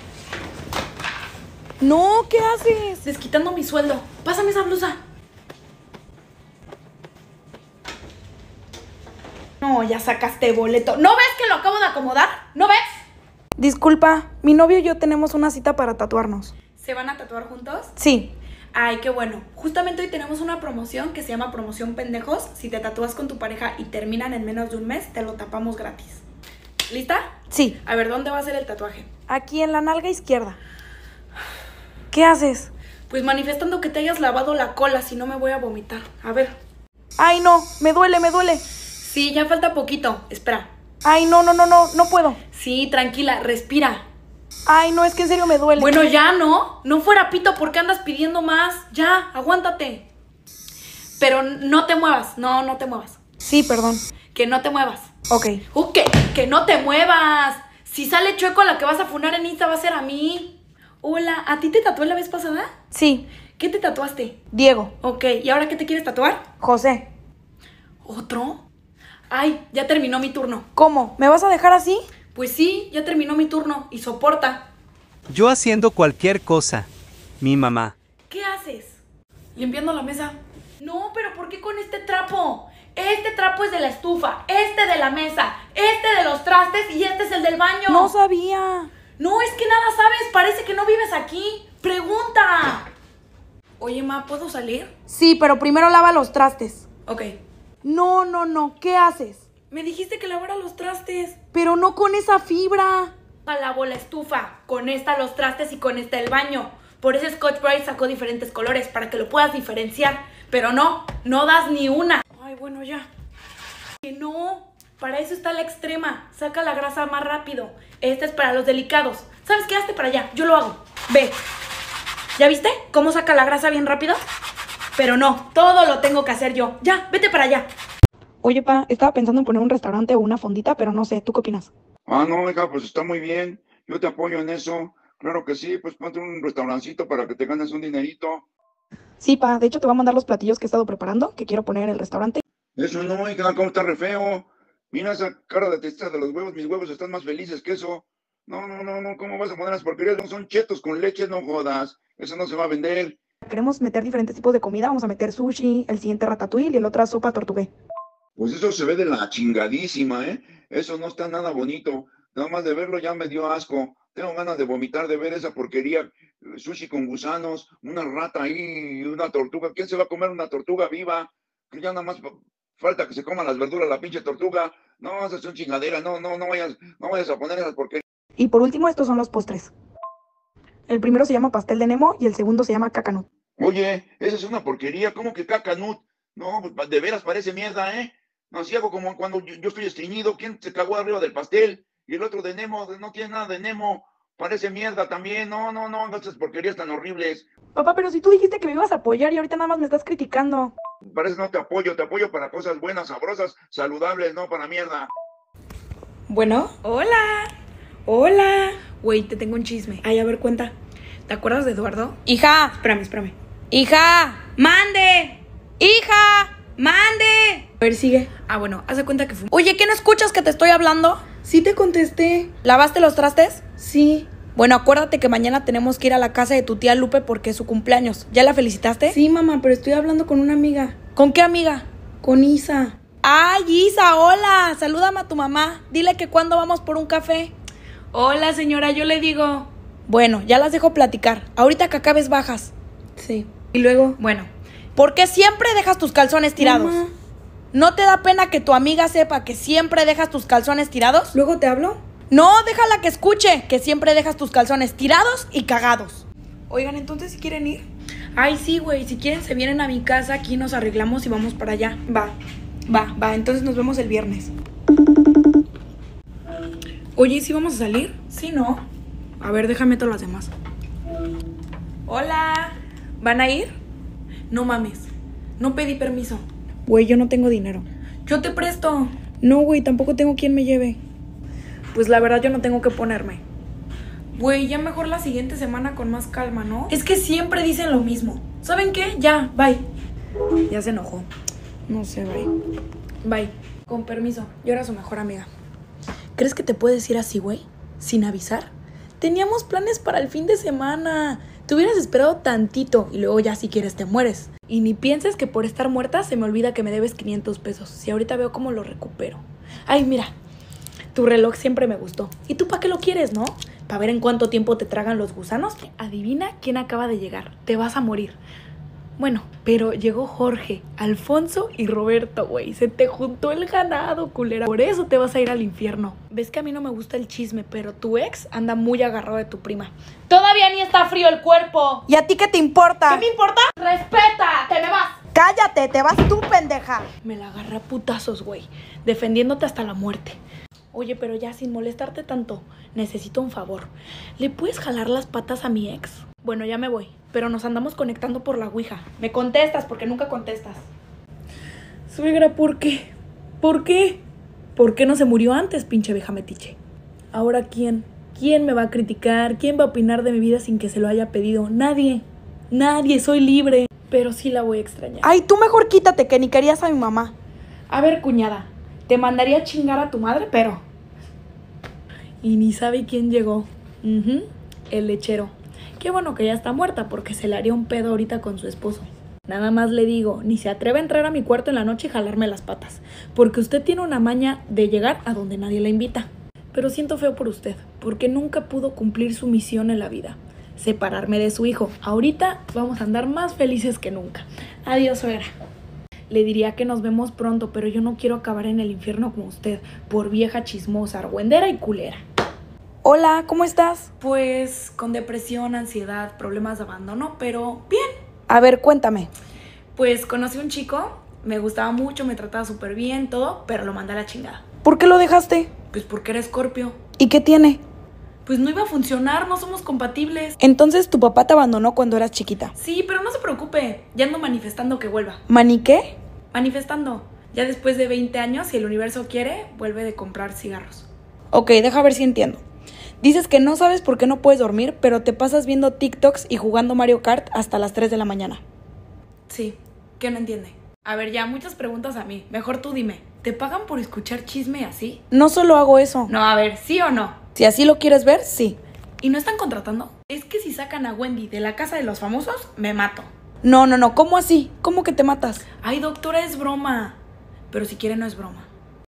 No, ¿qué haces? Desquitando mi sueldo. Pásame esa blusa. No, ya sacaste boleto. ¿No ves que lo acabo de acomodar? ¿No ves? Disculpa, mi novio y yo tenemos una cita para tatuarnos. ¿Se van a tatuar juntos? Sí. Ay, qué bueno. Justamente hoy tenemos una promoción que se llama Promoción Pendejos. Si te tatúas con tu pareja y terminan en menos de un mes, te lo tapamos gratis. ¿Lista? Sí. A ver, ¿dónde va a ser el tatuaje? Aquí en la nalga izquierda. ¿Qué haces? Pues manifestando que te hayas lavado la cola, si no me voy a vomitar. A ver. Ay, no, me duele, me duele. Sí, ya falta poquito. Espera. Ay, no, no, no, no, no puedo. Sí, tranquila, respira. Ay, no, es que en serio me duele. Bueno, ya, ¿no? No fuera pito, ¿por qué andas pidiendo más? Ya, aguántate. Pero no te muevas, no, no te muevas. Sí, perdón. Que no te muevas. Ok. Uh, que, que no te muevas. Si sale chueco, la que vas a funar en Insta va a ser a mí. Hola, ¿a ti te tatué la vez pasada? Sí. ¿Qué te tatuaste? Diego. Ok, ¿y ahora qué te quieres tatuar? José. ¿Otro? Ay, ya terminó mi turno. ¿Cómo? ¿Me vas a dejar así? Pues sí, ya terminó mi turno y soporta. Yo haciendo cualquier cosa. Mi mamá. ¿Qué haces? Limpiando la mesa. No, pero ¿por qué con este trapo? Este trapo es de la estufa, este de la mesa, este de los trastes y este es el del baño. No sabía. No, es que nada sabes, parece que no vives aquí. Pregunta. Oye, ma, ¿puedo salir? Sí, pero primero lava los trastes. Ok. No, no, no, ¿qué haces? Me dijiste que lavara los trastes. Pero no con esa fibra. Lavo la estufa, con esta los trastes y con esta el baño. Por eso Scotch-Brite sacó diferentes colores, para que lo puedas diferenciar. Pero no, no das ni una. Ay, bueno, ya. Que no, para eso está la extrema. Saca la grasa más rápido. Esta es para los delicados. ¿Sabes qué? Hazte para allá, yo lo hago. Ve. ¿Ya viste cómo saca la grasa bien rápido? Pero no, todo lo tengo que hacer yo. Ya, vete para allá. Oye, pa, estaba pensando en poner un restaurante o una fondita, pero no sé, ¿tú qué opinas? Ah, no, hija, pues está muy bien. Yo te apoyo en eso. Claro que sí, pues ponte un restaurancito para que te ganes un dinerito. Sí, pa, de hecho te voy a mandar los platillos que he estado preparando, que quiero poner en el restaurante. Eso no, hija, cómo está re feo. Mira esa cara de tristeza de los huevos, mis huevos están más felices que eso. No, no, no, no, ¿cómo vas a poner las porquerías? No son chetos con leche, no jodas. Eso no se va a vender. Queremos meter diferentes tipos de comida, vamos a meter sushi, el siguiente ratatouille y el otro sopa tortugué. Pues eso se ve de la chingadísima, ¿eh? Eso no está nada bonito. Nada más de verlo ya me dio asco. Tengo ganas de vomitar de ver esa porquería. Sushi con gusanos, una rata ahí y una tortuga. ¿Quién se va a comer una tortuga viva? Que ya nada más falta que se coman las verduras la pinche tortuga. No, esas son chingaderas. No, no, no vayas, no vayas a poner esas porquerías. Y por último, estos son los postres. El primero se llama pastel de Nemo y el segundo se llama cacanut. Oye, esa es una porquería. ¿Cómo que cacanut? No, pues de veras parece mierda, ¿eh? No, si hago como cuando yo, yo estoy estreñido. ¿Quién se cagó arriba del pastel? Y el otro de Nemo, no tiene nada de Nemo. Parece mierda también. No, no, no, esas porquerías tan horribles. Papá, pero si tú dijiste que me ibas a apoyar y ahorita nada más me estás criticando. Parece no te apoyo, te apoyo para cosas buenas, sabrosas, saludables, no para mierda. Bueno, hola. Hola. Güey, te tengo un chisme. Ay, a ver, cuenta. ¿Te acuerdas de Eduardo? Hija. Espérame, espérame. Hija. Mande. Hija. Mande. A ver, sigue. Ah, bueno, haz de cuenta que fue. Oye, ¿qué no escuchas que te estoy hablando? Sí te contesté. ¿Lavaste los trastes? Sí. Bueno, acuérdate que mañana tenemos que ir a la casa de tu tía Lupe porque es su cumpleaños. ¿Ya la felicitaste? Sí, mamá, pero estoy hablando con una amiga. ¿Con qué amiga? Con Isa. ¡Ay, Isa, hola! Salúdame a tu mamá. Dile que cuándo vamos por un café. Hola, señora, yo le digo. Bueno, ya las dejo platicar. Ahorita que acabes bajas. Sí. ¿Y luego? Bueno, ¿por qué siempre dejas tus calzones tirados? Mamá. ¿No te da pena que tu amiga sepa que siempre dejas tus calzones tirados? ¿Luego te hablo? No, déjala que escuche, que siempre dejas tus calzones tirados y cagados. Oigan, entonces, ¿si quieren ir? Ay, sí, güey, si quieren se vienen a mi casa, aquí nos arreglamos y vamos para allá. Va, va, va, entonces nos vemos el viernes. Oye, ¿sí vamos a salir? Sí, ¿no? A ver, déjame todas las demás. Hola, ¿van a ir? No mames, no pedí permiso. Güey, yo no tengo dinero. Yo te presto. No, güey, tampoco tengo quien me lleve. Pues la verdad yo no tengo que ponerme. Güey, ya mejor la siguiente semana con más calma, ¿no? Es que siempre dicen lo mismo. ¿Saben qué? Ya, bye. Ya se enojó. No sé, bye. Bye. Con permiso, yo era su mejor amiga. ¿Crees que te puedes ir así, güey? ¿Sin avisar? Teníamos planes para el fin de semana. Te hubieras esperado tantito y luego ya si quieres te mueres. Y ni pienses que por estar muerta se me olvida que me debes quinientos pesos. Si ahorita veo cómo lo recupero. Ay, mira. Tu reloj siempre me gustó. ¿Y tú para qué lo quieres, no? ¿Para ver en cuánto tiempo te tragan los gusanos? Adivina quién acaba de llegar. Te vas a morir. Bueno, pero llegó Jorge, Alfonso y Roberto, güey. Se te juntó el ganado, culera. Por eso te vas a ir al infierno. Ves que a mí no me gusta el chisme, pero tu ex anda muy agarrado de tu prima. Todavía ni está frío el cuerpo. ¿Y a ti qué te importa? ¿Qué me importa? ¡Respeta! ¡Te me vas! ¡Cállate! ¡Te vas tú, pendeja! Me la agarré a putazos, güey. Defendiéndote hasta la muerte. Oye, pero ya sin molestarte tanto, necesito un favor. ¿Le puedes jalar las patas a mi ex? Bueno, ya me voy, pero nos andamos conectando por la ouija. Me contestas porque nunca contestas. Suegra, ¿por qué? ¿Por qué? ¿Por qué no se murió antes, pinche vieja metiche? ¿Ahora quién? ¿Quién me va a criticar? ¿Quién va a opinar de mi vida sin que se lo haya pedido? Nadie. Nadie, soy libre. Pero sí la voy a extrañar. Ay, tú mejor quítate, que ni querías a mi mamá. A ver, cuñada. Te mandaría a chingar a tu madre, pero... Y ni sabe quién llegó. Uh-huh. El lechero. Qué bueno que ya está muerta porque se le haría un pedo ahorita con su esposo. Nada más le digo, ni se atreve a entrar a mi cuarto en la noche y jalarme las patas. Porque usted tiene una maña de llegar a donde nadie la invita. Pero siento feo por usted, porque nunca pudo cumplir su misión en la vida. Separarme de su hijo. Ahorita vamos a andar más felices que nunca. Adiós, suegra. Le diría que nos vemos pronto, pero yo no quiero acabar en el infierno como usted, por vieja chismosa, argüendera y culera. Hola, ¿cómo estás? Pues con depresión, ansiedad, problemas de abandono, pero bien. A ver, cuéntame. Pues conocí a un chico, me gustaba mucho, me trataba súper bien, todo, pero lo mandé a la chingada. ¿Por qué lo dejaste? Pues porque era Escorpio. ¿Y qué tiene? Pues no iba a funcionar, no somos compatibles. Entonces tu papá te abandonó cuando eras chiquita. Sí, pero no se preocupe, ya ando manifestando que vuelva. ¿Mani qué? Manifestando. Ya después de veinte años, si el universo quiere, vuelve de comprar cigarros. Ok, deja ver si entiendo. Dices que no sabes por qué no puedes dormir, pero te pasas viendo TikToks y jugando Mario Kart hasta las tres de la mañana. Sí, ¿qué no entiende? A ver, ya, muchas preguntas a mí. Mejor tú dime, ¿te pagan por escuchar chisme así? No solo hago eso. No, a ver, ¿sí o no? Si así lo quieres ver, sí. ¿Y no están contratando? Es que si sacan a Wendy de la casa de los famosos, me mato. No, no, no, ¿cómo así? ¿Cómo que te matas? Ay, doctora, es broma. Pero si quiere no es broma.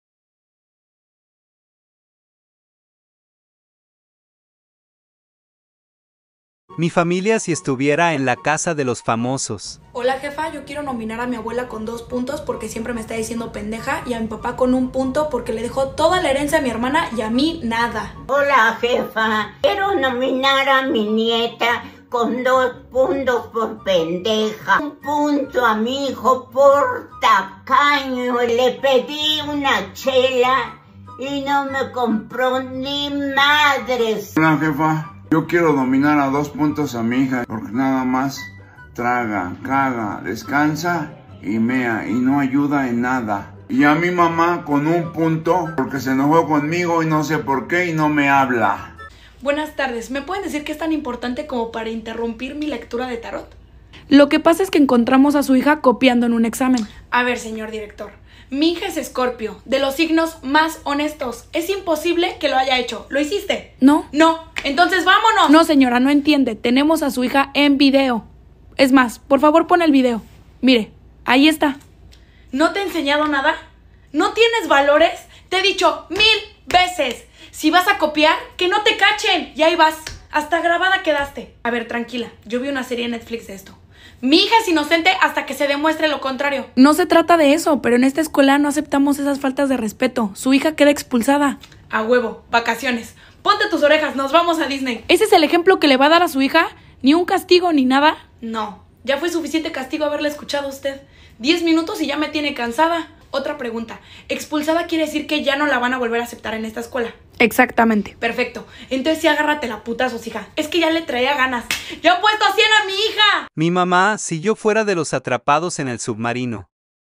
Mi familia si estuviera en la casa de los famosos. Hola jefa, yo quiero nominar a mi abuela con dos puntos porque siempre me está diciendo pendeja y a mi papá con un punto porque le dejó toda la herencia a mi hermana y a mí nada. Hola jefa, quiero nominar a mi nieta con dos puntos por pendeja, un punto a mi hijo por tacaño. Le pedí una chela y no me compró ni madres. Hola jefa. Yo quiero dominar a dos puntos a mi hija, porque nada más traga, caga, descansa y mea, y no ayuda en nada. Y a mi mamá con un punto, porque se enojó conmigo y no sé por qué y no me habla. Buenas tardes, ¿me pueden decir qué es tan importante como para interrumpir mi lectura de tarot? Lo que pasa es que encontramos a su hija copiando en un examen. A ver, señor director. Mi hija es Escorpio, de los signos más honestos. Es imposible que lo haya hecho. ¿Lo hiciste? No. No. Entonces vámonos. No, señora, no entiende. Tenemos a su hija en video. Es más, por favor, pon el video. Mire, ahí está. ¿No te he enseñado nada? ¿No tienes valores? Te he dicho mil veces. Si vas a copiar, que no te cachen. Y ahí vas. Hasta grabada quedaste. A ver, tranquila. Yo vi una serie en Netflix de esto. Mi hija es inocente hasta que se demuestre lo contrario. No se trata de eso, pero en esta escuela no aceptamos esas faltas de respeto. Su hija queda expulsada. A huevo, vacaciones. Ponte tus orejas, nos vamos a Disney. ¿Ese es el ejemplo que le va a dar a su hija? ¿Ni un castigo ni nada? No, ya fue suficiente castigo haberle escuchado a usted. Diez minutos y ya me tiene cansada. Otra pregunta. Expulsada quiere decir que ya no la van a volver a aceptar en esta escuela. Exactamente. Perfecto. Entonces sí agárrate la putazos, hija. Es que ya le traía ganas. ¡Ya han puesto a cien a mi hija! Mi mamá, si yo fuera de los atrapados en el submarino.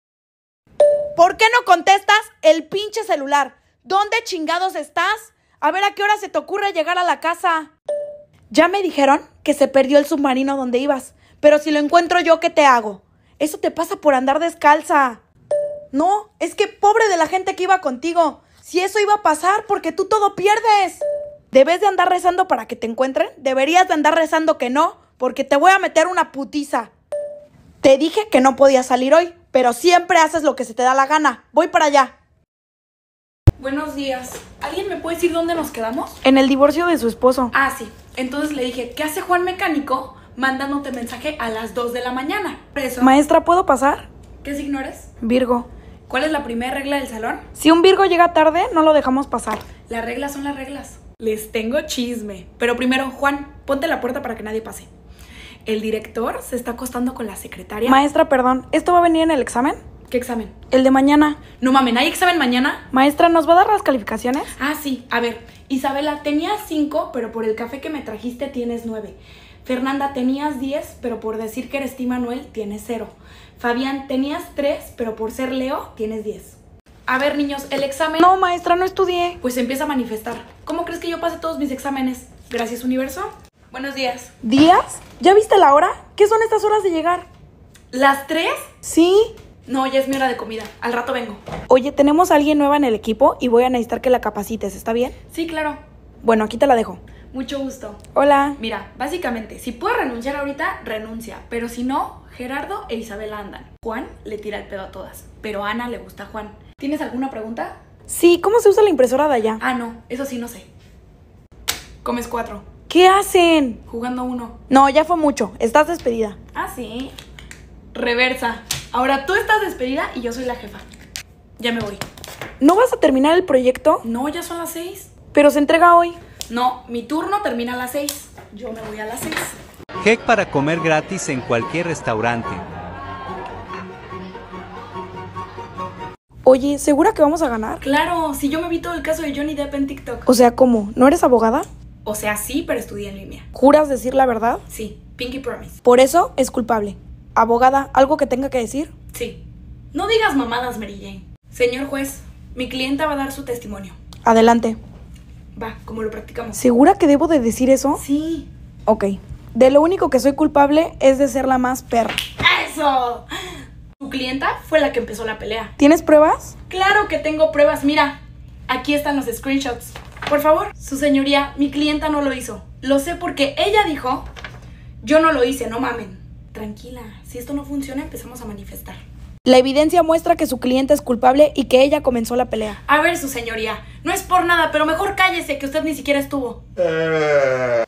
¿Por qué no contestas el pinche celular? ¿Dónde chingados estás? A ver a qué hora se te ocurre llegar a la casa. Ya me dijeron que se perdió el submarino donde ibas. Pero si lo encuentro yo, ¿qué te hago? Eso te pasa por andar descalza. No, es que pobre de la gente que iba contigo. Si eso iba a pasar, porque tú todo pierdes. Debes de andar rezando para que te encuentren. Deberías de andar rezando que no, porque te voy a meter una putiza. Te dije que no podías salir hoy, pero siempre haces lo que se te da la gana. Voy para allá. Buenos días. ¿Alguien me puede decir dónde nos quedamos? En el divorcio de su esposo. Ah, sí. Entonces le dije, ¿qué hace Juan Mecánico mandándote mensaje a las dos de la mañana? Por eso. Maestra, ¿puedo pasar? ¿Qué signo eres? Virgo. ¿Cuál es la primera regla del salón? Si un Virgo llega tarde, no lo dejamos pasar. Las reglas son las reglas. Les tengo chisme. Pero primero, Juan, ponte la puerta para que nadie pase. El director se está acostando con la secretaria. Maestra, perdón, ¿esto va a venir en el examen? ¿Qué examen? El de mañana. No mames, ¿hay examen mañana? Maestra, ¿nos va a dar las calificaciones? Ah, sí. A ver, Isabela, tenías cinco, pero por el café que me trajiste tienes nueve. Fernanda, tenías diez, pero por decir que eres Tim Manuel tienes cero. Fabián, tenías tres, pero por ser Leo tienes diez. A ver, niños, el examen... No, maestra, no estudié. Pues empieza a manifestar. ¿Cómo crees que yo pase todos mis exámenes? Gracias, universo. Buenos días. ¿Días? ¿Ya viste la hora? ¿Qué son estas horas de llegar? ¿Las tres? Sí. No, ya es mi hora de comida. Al rato vengo. Oye, tenemos a alguien nueva en el equipo y voy a necesitar que la capacites, ¿está bien? Sí, claro. Bueno, aquí te la dejo. Mucho gusto. Hola. Mira, básicamente, si puedo renunciar ahorita, renuncia. Pero si no, Gerardo e Isabela andan. Juan le tira el pedo a todas, pero a Ana le gusta a Juan. ¿Tienes alguna pregunta? Sí, ¿cómo se usa la impresora de allá? Ah, no, eso sí no sé. Comes cuatro. ¿Qué hacen? Jugando uno. No, ya fue mucho. Estás despedida. Ah, sí. Reversa. Ahora tú estás despedida y yo soy la jefa. Ya me voy. ¿No vas a terminar el proyecto? No, ya son las seis. Pero se entrega hoy. No, mi turno termina a las seis. Yo me voy a las seis. Heck para comer gratis en cualquier restaurante. Oye, ¿segura que vamos a ganar? Claro, si yo me vi todo el caso de Johnny Depp en TikTok. O sea, ¿cómo? ¿No eres abogada? O sea, sí, pero estudié en línea. ¿Juras decir la verdad? Sí, Pinky Promise. Por eso es culpable. Abogada, ¿algo que tenga que decir? Sí. No digas mamadas, Mary Jane. Señor juez, mi clienta va a dar su testimonio. Adelante. Va, como lo practicamos. ¿Segura que debo de decir eso? Sí. Ok. De lo único que soy culpable es de ser la más perra. ¡Eso! Tu clienta fue la que empezó la pelea. ¿Tienes pruebas? Claro que tengo pruebas, mira. Aquí están los screenshots. Por favor, su señoría, mi clienta no lo hizo. Lo sé porque ella dijo, yo no lo hice, no mamen. Tranquila, si esto no funciona, empezamos a manifestar. La evidencia muestra que su cliente es culpable y que ella comenzó la pelea. A ver, su señoría, no es por nada, pero mejor cállese, que usted ni siquiera estuvo. Eh...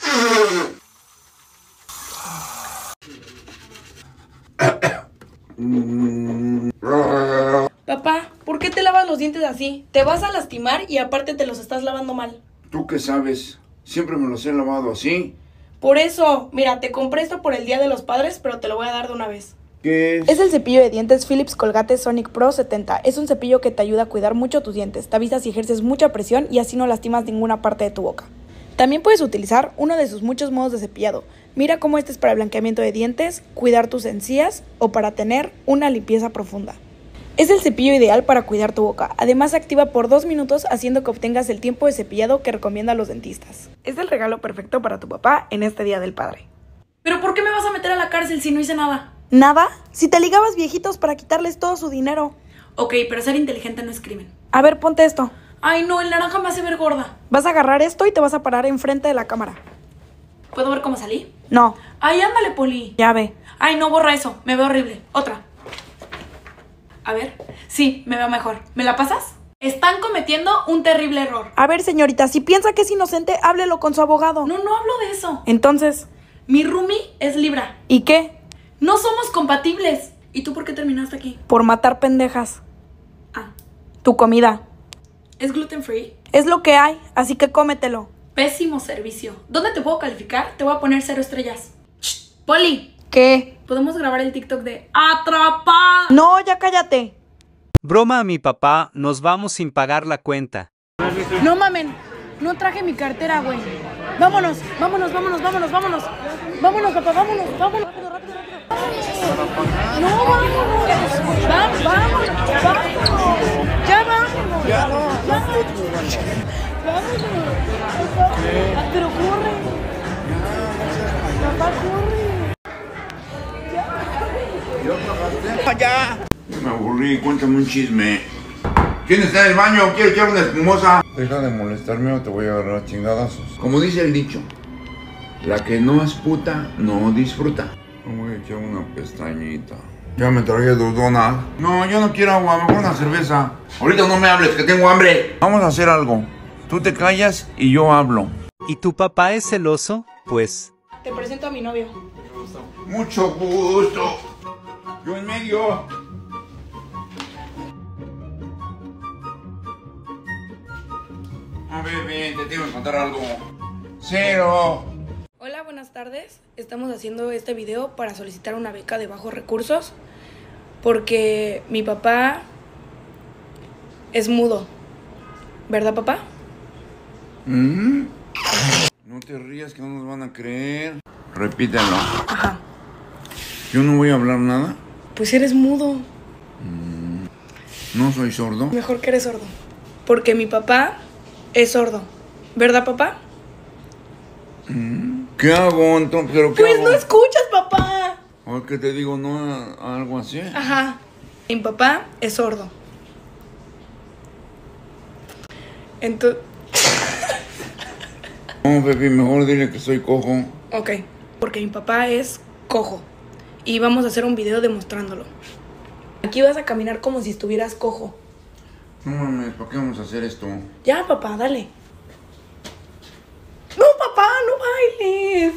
Papá, ¿por qué te lavas los dientes así? Te vas a lastimar y aparte te los estás lavando mal. ¿Tú qué sabes? Siempre me los he lavado así. Por eso, mira, te compré esto por el Día de los Padres, pero te lo voy a dar de una vez. ¿Qué es? Es el cepillo de dientes Philips Colgate Sonic Pro setenta. Es un cepillo que te ayuda a cuidar mucho tus dientes. Te avisa si ejerces mucha presión y así no lastimas ninguna parte de tu boca. También puedes utilizar uno de sus muchos modos de cepillado. Mira cómo este es para blanqueamiento de dientes, cuidar tus encías o para tener una limpieza profunda. Es el cepillo ideal para cuidar tu boca. Además se activa por dos minutos haciendo que obtengas el tiempo de cepillado que recomiendan los dentistas. Es el regalo perfecto para tu papá en este Día del Padre. ¿Pero por qué me vas a meter a la cárcel si no hice nada? ¿Nada? Si te ligabas viejitos para quitarles todo su dinero. Ok, pero ser inteligente no es crimen. A ver, ponte esto. Ay no, el naranja me hace ver gorda. Vas a agarrar esto y te vas a parar enfrente de la cámara. ¿Puedo ver cómo salí? No. Ay, ándale, Poli. Ya ve. Ay, no, borra eso. Me veo horrible. Otra. A ver. Sí, me veo mejor. ¿Me la pasas? Están cometiendo un terrible error. A ver, señorita, si piensa que es inocente, háblelo con su abogado. No, no hablo de eso. Entonces, mi roomie es Libra. ¿y qué? No somos compatibles. ¿Y tú por qué terminaste aquí? Por matar pendejas. Ah. Tu comida. ¿Es gluten free? Es lo que hay, así que cómetelo. Pésimo servicio. ¿Dónde te puedo calificar? Te voy a poner cero estrellas. Shh, Poli. ¿Qué? ¿Podemos grabar el TikTok de Atrapada? No, ya cállate. Broma a mi papá, nos vamos sin pagar la cuenta. No mamen, no traje mi cartera, güey. Vámonos, vámonos, vámonos, vámonos, vámonos. Vámonos, papá, vámonos, vámonos. Rápido, rápido, rápido. No, vámonos. Va, vámonos, vámonos. Ya vámonos. Ya no. Vámonos. Ah, pero corre. Papá, corre. Ya. Me aburrí, cuéntame un chisme. ¿Quién está en el baño? ¿Quiere echar una espumosa? Deja de molestarme o te voy a agarrar a chingadazos. Como dice el dicho, la que no es puta, no disfruta. Me voy a echar una pestañita. Ya me traje dos donas. No, yo no quiero agua, mejor una cerveza. Ahorita no me hables, que tengo hambre. Vamos a hacer algo. Tú te callas y yo hablo. ¿Y tu papá es celoso? Pues... Te presento a mi novio. Mucho gusto. Yo en medio. A ver, ven, te tengo que contar algo. Cero. Hola, buenas tardes. Estamos haciendo este video para solicitar una beca de bajos recursos porque mi papá es mudo. ¿Verdad, papá? ¿Mm? No te rías que no nos van a creer. Repítelo. Ajá. ¿Yo no voy a hablar nada? Pues eres mudo. Mm. ¿No soy sordo? Mejor que eres sordo. Porque mi papá es sordo. ¿Verdad, papá? Mm. ¿Qué hago entonces? ¿Pero qué pues hago? no escuchas, papá. ¿O qué te digo? ¿No? ¿Algo así? Ajá. Mi papá es sordo. Entonces... No, Pepe, mejor dile que soy cojo. Ok. Porque mi papá es cojo. Y vamos a hacer un video demostrándolo. Aquí vas a caminar como si estuvieras cojo. No mames, ¿para qué vamos a hacer esto? Ya, papá, dale. No, papá, no bailes.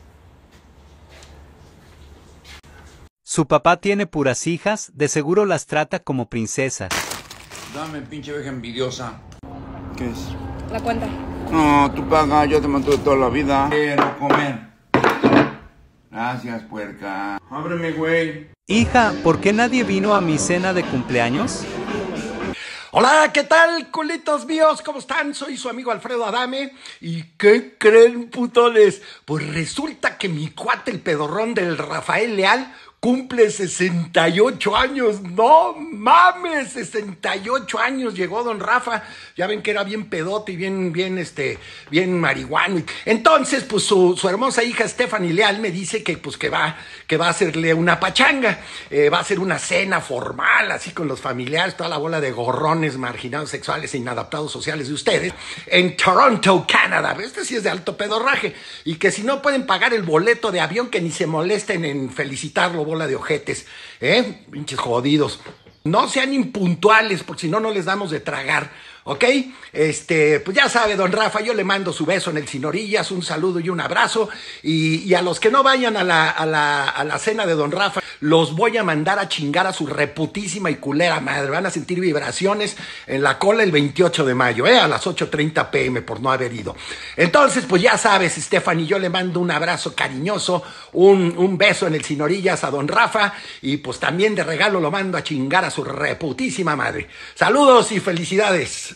Su papá tiene puras hijas, de seguro las trata como princesas. Dame, pinche vieja envidiosa. ¿Qué es? La cuenta. No, tú paga, yo te mantuve toda la vida. Quiero comer. Gracias, puerca. Ábreme, güey. Hija, ¿por qué nadie vino a mi cena de cumpleaños? Hola, ¿qué tal, culitos míos? ¿Cómo están? Soy su amigo Alfredo Adame. ¿Y qué creen, putones? Pues resulta que mi cuate, el pedorrón del Rafael Leal, cumple sesenta y ocho años. No mames, sesenta y ocho años llegó don Rafa. Ya ven que era bien pedote y bien, bien, este, bien marihuano. Entonces, pues su, su hermosa hija Stephanie Leal me dice que, pues, que va, que va a hacerle una pachanga. Eh, va a hacer una cena formal, así con los familiares, toda la bola de gorrones, marginados sexuales e inadaptados sociales de ustedes, en Toronto, Canadá. Este sí es de alto pedorraje. Y que si no pueden pagar el boleto de avión, que ni se molesten en felicitarlo, bola de ojetes, ¿eh? Pinches jodidos. No sean impuntuales, porque si no, no les damos de tragar, ¿ok? Este, pues ya sabe, don Rafa, yo le mando su beso en el sin orillas, un saludo y un abrazo. Y, y a los que no vayan a la, a, la, a la cena de don Rafa, los voy a mandar a chingar a su reputísima y culera madre. Van a sentir vibraciones en la cola el veintiocho de mayo, ¿eh? A las ocho treinta pm por no haber ido. Entonces, pues ya sabes, Stephanie, yo le mando un abrazo cariñoso, un, un beso en el sin orillas a don Rafa. Y pues también de regalo lo mando a chingar a su reputísima madre. Saludos y felicidades.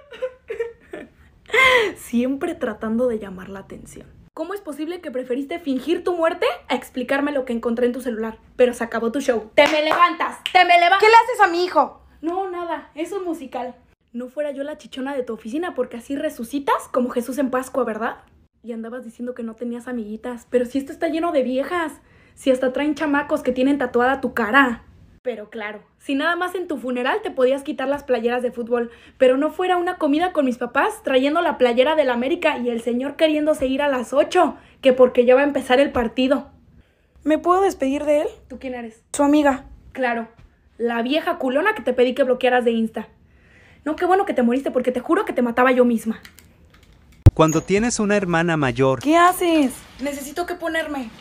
Siempre tratando de llamar la atención. ¿Cómo es posible que preferiste fingir tu muerte a explicarme lo que encontré en tu celular? Pero se acabó tu show. ¡Te me levantas! ¡Te me levantas! ¿Qué le haces a mi hijo? No, nada. Es un musical. No fuera yo la chichona de tu oficina porque así resucitas como Jesús en Pascua, ¿verdad? Y andabas diciendo que no tenías amiguitas. Pero si esto está lleno de viejas. Si hasta traen chamacos que tienen tatuada tu cara. Pero claro, si nada más en tu funeral te podías quitar las playeras de fútbol, pero no fuera una comida con mis papás trayendo la playera del América y el señor queriéndose ir a las ocho, que porque ya va a empezar el partido. ¿Me puedo despedir de él? ¿Tú quién eres? Su amiga. Claro, la vieja culona que te pedí que bloquearas de Insta. No, qué bueno que te moriste porque te juro que te mataba yo misma. Cuando tienes una hermana mayor. ¿Qué haces? Necesito que ponerme.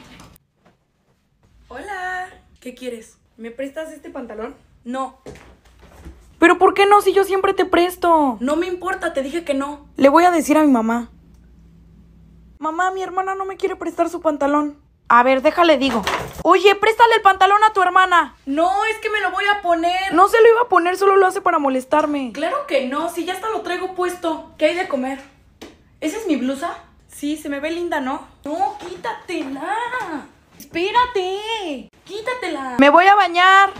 Hola. ¿Qué quieres? ¿Me prestas este pantalón? No. ¿Pero por qué no si yo siempre te presto? No me importa, te dije que no. Le voy a decir a mi mamá. Mamá, mi hermana no me quiere prestar su pantalón. A ver, déjale digo. Oye, préstale el pantalón a tu hermana. No, es que me lo voy a poner. No se lo iba a poner, solo lo hace para molestarme. Claro que no, si ya hasta lo traigo puesto. ¿Qué hay de comer? ¿Esa es mi blusa? Sí, se me ve linda, ¿no? No, quítatela. Espérate. Quítatela. Me voy a bañar.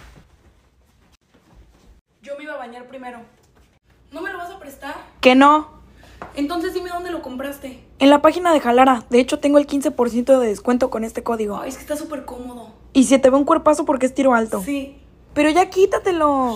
Yo me iba a bañar primero. ¿No me lo vas a prestar? Que no. Entonces dime dónde lo compraste. En la página de Jalara. De hecho, tengo el quince por ciento de descuento con este código. Ay, es que está súper cómodo. Y se te ve un cuerpazo porque es tiro alto. Sí. Pero ya quítatelo.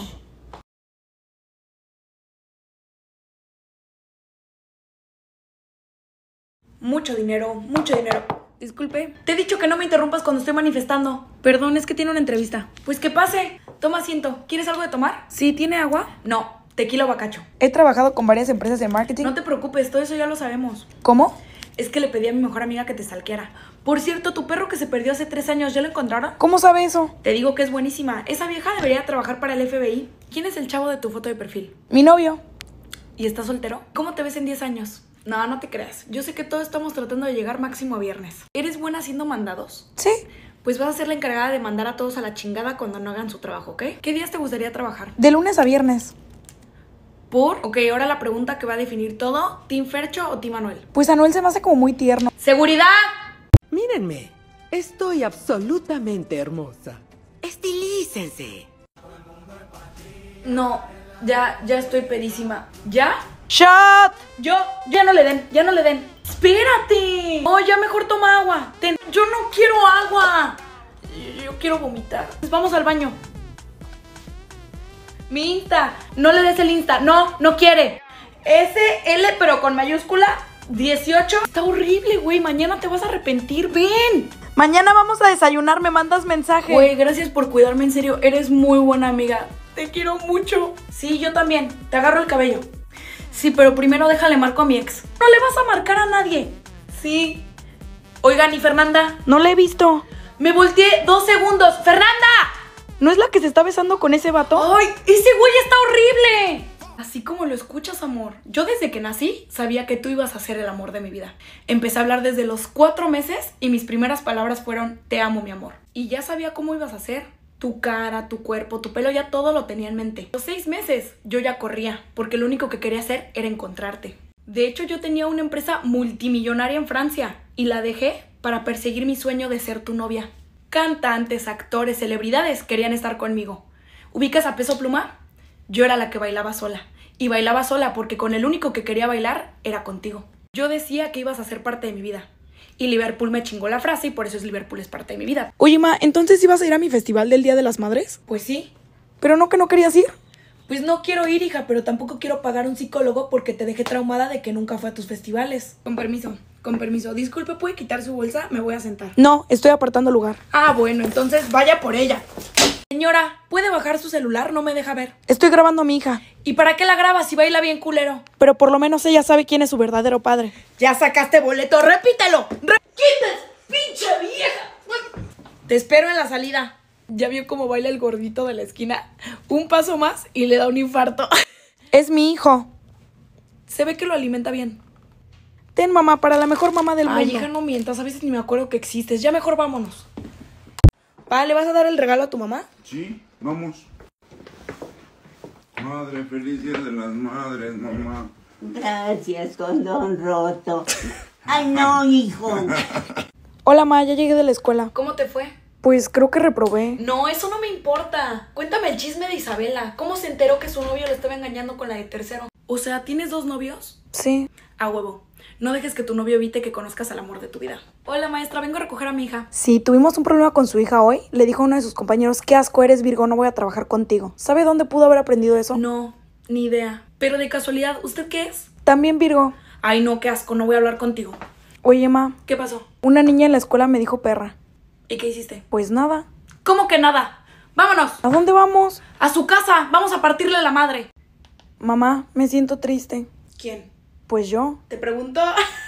Mucho dinero, mucho dinero. Disculpe. Te he dicho que no me interrumpas cuando estoy manifestando. Perdón, es que tiene una entrevista. Pues que pase. Toma asiento. ¿Quieres algo de tomar? Sí, ¿tiene agua? No, tequila o bacacho. He trabajado con varias empresas de marketing. No te preocupes, todo eso ya lo sabemos. ¿Cómo? Es que le pedí a mi mejor amiga que te stalkeara. Por cierto, tu perro que se perdió hace tres años, ¿ya lo encontraron? ¿Cómo sabe eso? Te digo que es buenísima. Esa vieja debería trabajar para el F B I. ¿Quién es el chavo de tu foto de perfil? Mi novio. ¿Y estás soltero? ¿Cómo te ves en diez años? No, no te creas. Yo sé que todos estamos tratando de llegar máximo a viernes. ¿Eres buena haciendo mandados? Sí. Pues vas a ser la encargada de mandar a todos a la chingada cuando no hagan su trabajo, ¿ok? ¿Qué días te gustaría trabajar? De lunes a viernes. ¿Por? Ok, ahora la pregunta que va a definir todo. ¿Team Fercho o Team Manuel? Pues Anuel se me hace como muy tierno. ¡Seguridad! Mírenme. Estoy absolutamente hermosa. Estilícense. No, ya, ya estoy pedísima. ¿Ya? ¡Shot! Yo, ya no le den, ya no le den. ¡Espérate! Oh, ya mejor toma agua. Ten. Yo no quiero agua. Yo, yo quiero vomitar. Pues vamos al baño. Mi Insta. No le des el Insta. No, no quiere. S L pero con mayúscula dieciocho. Está horrible, güey. Mañana te vas a arrepentir. Ven. Mañana vamos a desayunar. Me mandas mensaje. Güey, gracias por cuidarme. En serio, eres muy buena amiga. Te quiero mucho. Sí, yo también. Te agarro el cabello. Sí, pero primero déjale marco a mi ex. No le vas a marcar a nadie. Sí. Oigan, ¿y Fernanda? No la he visto. Me volteé dos segundos. ¡Fernanda! ¿No es la que se está besando con ese vato? ¡Ay! ¡Ese güey está horrible! Así como lo escuchas, amor. Yo desde que nací sabía que tú ibas a ser el amor de mi vida. Empecé a hablar desde los cuatro meses y mis primeras palabras fueron te amo, mi amor. Y ya sabía cómo ibas a ser. Tu cara, tu cuerpo, tu pelo, ya todo lo tenía en mente. A los seis meses yo ya corría, porque lo único que quería hacer era encontrarte. De hecho, yo tenía una empresa multimillonaria en Francia y la dejé para perseguir mi sueño de ser tu novia. Cantantes, actores, celebridades querían estar conmigo. ¿Ubicas a Peso Pluma? Yo era la que bailaba sola. Y bailaba sola porque con el único que quería bailar era contigo. Yo decía que ibas a ser parte de mi vida. Y Liverpool me chingó la frase y por eso es Liverpool es parte de mi vida. Oye, ma, ¿entonces ibas a ir a mi festival del Día de las Madres? Pues sí. ¿Pero no que no querías ir? Pues no quiero ir, hija, pero tampoco quiero pagar un psicólogo porque te dejé traumada de que nunca fue a tus festivales. Con permiso, con permiso. Disculpe, ¿puede quitar su bolsa? Me voy a sentar. No, estoy apartando lugar. Ah, bueno, entonces vaya por ella. Señora, ¿puede bajar su celular? No me deja ver. Estoy grabando a mi hija. ¿Y para qué la grabas si baila bien culero? Pero por lo menos ella sabe quién es su verdadero padre. Ya sacaste boleto, repítelo. ¡Repites, pinche vieja! Te espero en la salida. ¿Ya vio cómo baila el gordito de la esquina? Un paso más y le da un infarto. Es mi hijo. Se ve que lo alimenta bien. Ten, mamá, para la mejor mamá del Ay, mundo. hija, no mientas. A veces ni me acuerdo que existes. Ya mejor vámonos. Pa, ¿le vas a dar el regalo a tu mamá? Sí, vamos. Madre, feliz día de las madres, mamá. Gracias, condón roto. Ay, no, hijo. Hola, ma, ya llegué de la escuela. ¿Cómo te fue? Pues creo que reprobé. No, eso no me importa. Cuéntame el chisme de Isabela. ¿Cómo se enteró que su novio le estaba engañando con la de tercero? O sea, ¿tienes dos novios? Sí. A huevo. No dejes que tu novio evite que conozcas al amor de tu vida. Hola, maestra, vengo a recoger a mi hija. Sí, tuvimos un problema con su hija hoy. Le dijo a uno de sus compañeros, qué asco eres, Virgo, no voy a trabajar contigo. ¿Sabe dónde pudo haber aprendido eso? No, ni idea. Pero de casualidad, ¿usted qué es? También Virgo. Ay, no, qué asco, no voy a hablar contigo. Oye, ma. ¿Qué pasó? Una niña en la escuela me dijo perra. ¿Y qué hiciste? Pues nada. ¿Cómo que nada? ¡Vámonos! ¿A dónde vamos? A su casa, vamos a partirle la madre. Mamá, me siento triste. ¿Quién? Pues yo. ¿Te pregunto?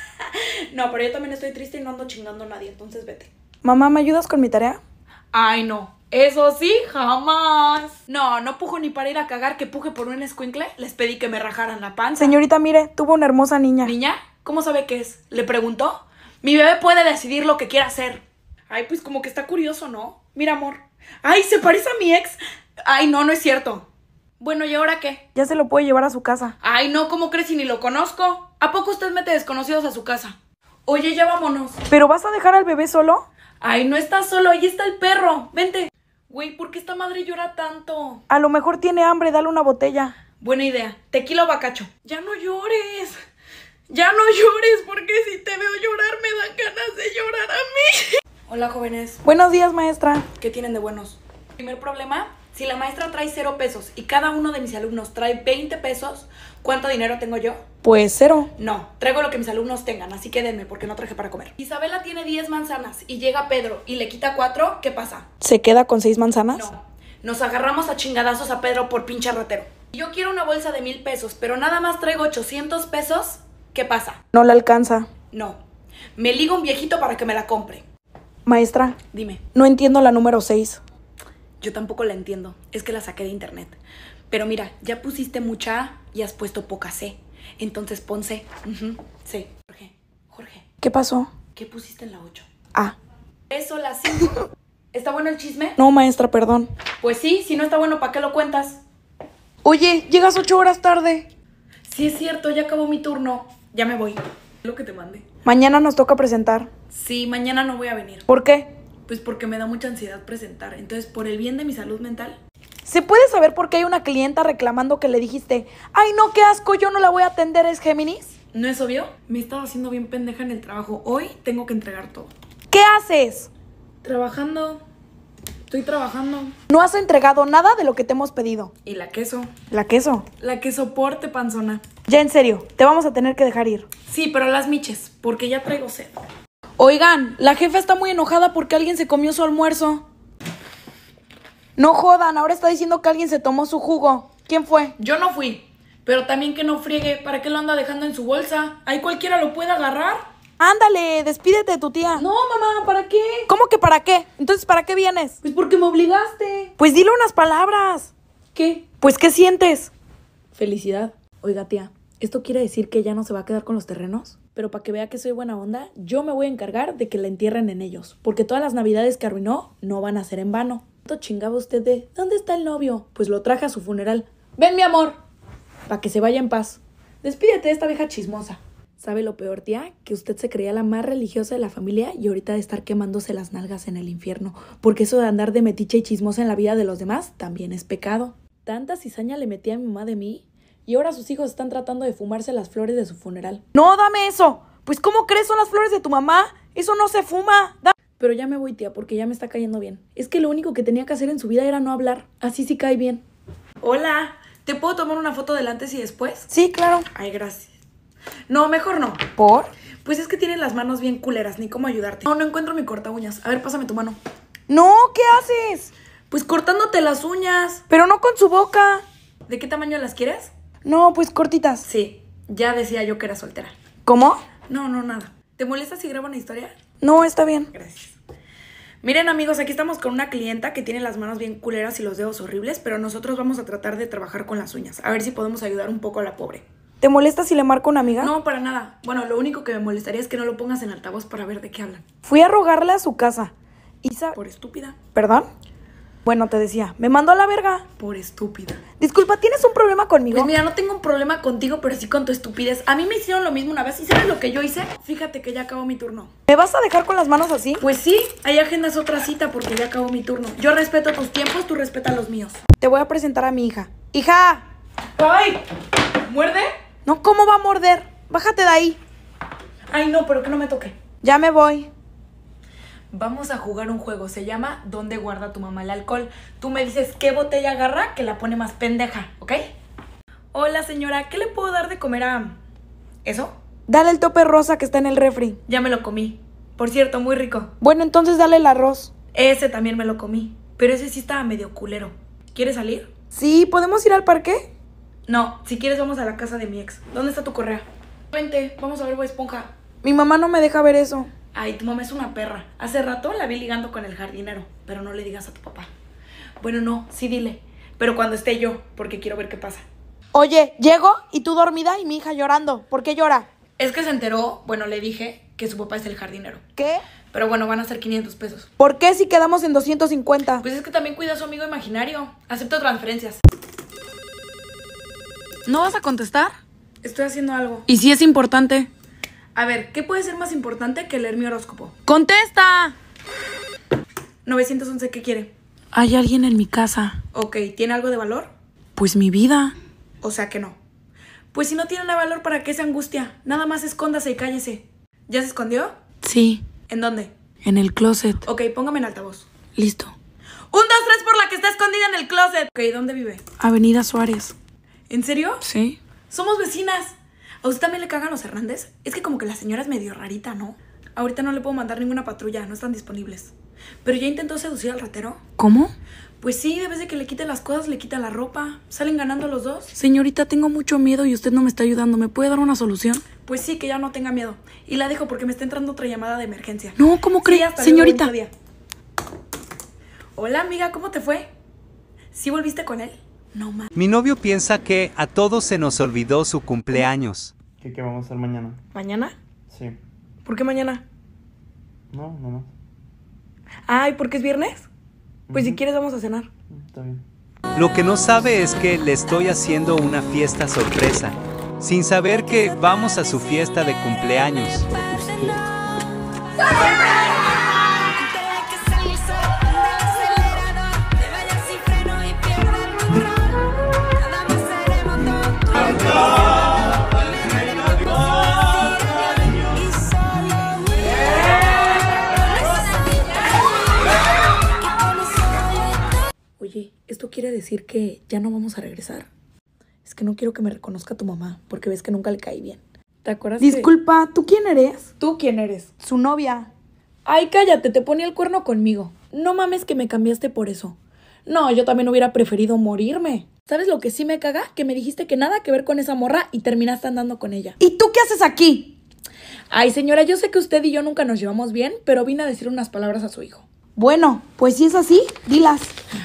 No, pero yo también estoy triste y no ando chingando a nadie, entonces vete. Mamá, ¿me ayudas con mi tarea? Ay, no. Eso sí, jamás. No, no pujo ni para ir a cagar, que puje por un escuincle. Les pedí que me rajaran la panza. Señorita, mire, tuvo una hermosa niña. ¿Niña? ¿Cómo sabe qué es? ¿Le preguntó? Mi bebé puede decidir lo que quiera hacer. Ay, pues como que está curioso, ¿no? Mira, amor. Ay, se parece a mi ex. Ay, no, no es cierto. Bueno, ¿y ahora qué? Ya se lo puede llevar a su casa. Ay, no, ¿cómo crees si ni lo conozco? ¿A poco usted mete desconocidos a su casa? Oye, ya vámonos. ¿Pero vas a dejar al bebé solo? Ay, no está solo, ahí está el perro. Vente. Güey, ¿por qué esta madre llora tanto? A lo mejor tiene hambre, dale una botella. Buena idea. Tequila o bacacho. Ya no llores. Ya no llores, porque si te veo llorar me dan ganas de llorar a mí. Hola, jóvenes. Buenos días, maestra. ¿Qué tienen de buenos? Primer problema, si la maestra trae cero pesos y cada uno de mis alumnos trae veinte pesos, ¿cuánto dinero tengo yo? Pues cero. No, traigo lo que mis alumnos tengan, así que denme porque no traje para comer. Isabela tiene diez manzanas y llega Pedro y le quita cuatro, ¿qué pasa? ¿Se queda con seis manzanas? No, nos agarramos a chingadazos a Pedro por pinche ratero. Yo quiero una bolsa de mil pesos, pero nada más traigo ochocientos pesos, ¿qué pasa? No la alcanza. No, me ligo un viejito para que me la compre. Maestra. Dime. No entiendo la número seis. Yo tampoco la entiendo, es que la saqué de internet. Pero mira, ya pusiste mucha A y has puesto poca C. Entonces pon C. Uh-huh. C. Jorge, Jorge. ¿Qué pasó? ¿Qué pusiste en la ocho? A. Eso, la cinco. ¿Está bueno el chisme? No, maestra, perdón. Pues sí, si no está bueno, ¿para qué lo cuentas? Oye, llegas ocho horas tarde. Sí, es cierto, ya acabó mi turno. Ya me voy. Lo que te mandé. Mañana nos toca presentar. Sí, mañana no voy a venir. ¿Por qué? Pues porque me da mucha ansiedad presentar. Entonces, por el bien de mi salud mental. ¿Se puede saber por qué hay una clienta reclamando que le dijiste, ay no, qué asco, yo no la voy a atender, es Géminis? ¿No es obvio? Me he estado haciendo bien pendeja en el trabajo. Hoy tengo que entregar todo. ¿Qué haces? Trabajando. Estoy trabajando. No has entregado nada de lo que te hemos pedido. ¿Y la queso? ¿La queso? La que soporte, panzona. Ya en serio, te vamos a tener que dejar ir. Sí, pero las miches, porque ya traigo sed. Oigan, la jefa está muy enojada porque alguien se comió su almuerzo. No jodan, ahora está diciendo que alguien se tomó su jugo. ¿Quién fue? Yo no fui, pero también que no friegue. ¿Para qué lo anda dejando en su bolsa? Ahí cualquiera lo puede agarrar. Ándale, despídete de tu tía. No, mamá, ¿para qué? ¿Cómo que para qué? Entonces, ¿para qué vienes? Pues porque me obligaste. Pues dile unas palabras. ¿Qué? Pues, ¿qué sientes? Felicidad. Oiga, tía, ¿esto quiere decir que ella no se va a quedar con los terrenos? Pero para que vea que soy buena onda, yo me voy a encargar de que la entierren en ellos. Porque todas las navidades que arruinó no van a ser en vano. ¿Cuánto chingaba usted de dónde está el novio? Pues lo traje a su funeral. Ven, mi amor. Para que se vaya en paz. Despídete de esta vieja chismosa. ¿Sabe lo peor, tía? Que usted se creía la más religiosa de la familia y ahorita de estar quemándose las nalgas en el infierno. Porque eso de andar de metiche y chismosa en la vida de los demás también es pecado. Tanta cizaña le metía a mi mamá de mí y ahora sus hijos están tratando de fumarse las flores de su funeral. ¡No, dame eso! Pues ¿cómo crees? Son las flores de tu mamá. Eso no se fuma. Da Pero ya me voy, tía, porque ya me está cayendo bien. Es que lo único que tenía que hacer en su vida era no hablar. Así sí cae bien. Hola, ¿te puedo tomar una foto del antes y después? Sí, claro. Ay, gracias. No, mejor no. ¿Por? Pues es que tienes las manos bien culeras, ni cómo ayudarte. No, no encuentro mi corta uñas. A ver, pásame tu mano. No, ¿qué haces? Pues cortándote las uñas. Pero no con su boca. ¿De qué tamaño las quieres? No, pues cortitas. Sí, ya decía yo que era soltera. ¿Cómo? No, no, nada. ¿Te molesta si grabo una historia? No, está bien. Gracias. Miren, amigos, aquí estamos con una clienta que tiene las manos bien culeras y los dedos horribles, pero nosotros vamos a tratar de trabajar con las uñas. A ver si podemos ayudar un poco a la pobre. ¿Te molesta si le marco a una amiga? No, para nada. Bueno, lo único que me molestaría es que no lo pongas en altavoz para ver de qué hablan. Fui a rogarle a su casa. Isa... Por estúpida. ¿Perdón? Bueno, te decía, me mandó a la verga. Por estúpida. Disculpa, ¿tienes un problema conmigo? Pues mira, no tengo un problema contigo, pero sí con tu estupidez. A mí me hicieron lo mismo una vez. ¿Y sabes lo que yo hice? Fíjate que ya acabó mi turno. ¿Me vas a dejar con las manos así? Pues sí, ahí agendas otra cita porque ya acabó mi turno. Yo respeto tus tiempos, tú respetas los míos. Te voy a presentar a mi hija. ¡Hija! ¡Ay! ¿Muerde? No, ¿cómo va a morder? Bájate de ahí. Ay, no, pero que no me toque. Ya me voy. Vamos a jugar un juego, se llama ¿Dónde guarda tu mamá el alcohol? Tú me dices qué botella agarra, que la pone más pendeja, ¿ok? Hola señora, ¿qué le puedo dar de comer a... ¿eso? Dale el tope rosa que está en el refri. Ya me lo comí. Por cierto, muy rico. Bueno, entonces dale el arroz. Ese también me lo comí, pero ese sí estaba medio culero. ¿Quieres salir? Sí, ¿podemos ir al parque? No, si quieres vamos a la casa de mi ex. ¿Dónde está tu correa? Vente, vamos a ver Bob Esponja. Mi mamá no me deja ver eso. Ay, tu mamá es una perra. Hace rato la vi ligando con el jardinero, pero no le digas a tu papá. Bueno, no, sí dile, pero cuando esté yo, porque quiero ver qué pasa. Oye, llego y tú dormida y mi hija llorando. ¿Por qué llora? Es que se enteró, bueno, le dije que su papá es el jardinero. ¿Qué? Pero bueno, van a ser quinientos pesos. ¿Por qué si quedamos en doscientos cincuenta? Pues es que también cuida a su amigo imaginario. Acepto transferencias. ¿No vas a contestar? Estoy haciendo algo. ¿Y si es importante? A ver, ¿qué puede ser más importante que leer mi horóscopo? ¡Contesta! novecientos once, ¿qué quiere? Hay alguien en mi casa. Ok, ¿tiene algo de valor? Pues mi vida. O sea que no. Pues si no tiene nada de valor, ¿para qué se angustia? Nada más escóndase y cállese. ¿Ya se escondió? Sí. ¿En dónde? En el closet. Ok, póngame en altavoz. Listo. Un, dos, tres por la que está escondida en el closet. Ok, ¿dónde vive? Avenida Suárez. ¿En serio? Sí. Somos vecinas. ¿A usted también le cagan los Hernández? Es que como que la señora es medio rarita, ¿no? Ahorita no le puedo mandar ninguna patrulla, no están disponibles. ¿Pero ya intentó seducir al ratero? ¿Cómo? Pues sí, de vez de que le quite las cosas, le quita la ropa. ¿Salen ganando los dos? Señorita, tengo mucho miedo y usted no me está ayudando. ¿Me puede dar una solución? Pues sí, que ya no tenga miedo. Y la dejo porque me está entrando otra llamada de emergencia. No, ¿cómo cree? Sí, señorita. Luego, hola, amiga, ¿cómo te fue? ¿Sí volviste con él? No, ma. Mi novio piensa que a todos se nos olvidó su cumpleaños. ¿Qué, qué vamos a hacer mañana? ¿Mañana? Sí. ¿Por qué mañana? No, no más. Ay, ¿por qué es viernes? Pues uh-huh. Si quieres vamos a cenar. Está bien. Lo que no sabe es que le estoy haciendo una fiesta sorpresa, sin saber que vamos a su fiesta de cumpleaños. Oye, ¿esto quiere decir que ya no vamos a regresar? Es que no quiero que me reconozca tu mamá, porque ves que nunca le caí bien. ¿Te acuerdas? Disculpa, que... ¿tú quién eres? ¿Tú quién eres? Su novia. Ay, cállate, te ponía el cuerno conmigo. No mames que me cambiaste por eso. No, yo también hubiera preferido morirme. ¿Sabes lo que sí me caga? Que me dijiste que nada que ver con esa morra y terminaste andando con ella. ¿Y tú qué haces aquí? Ay, señora, yo sé que usted y yo nunca nos llevamos bien, pero vine a decir unas palabras a su hijo. Bueno, pues si es así, dilas.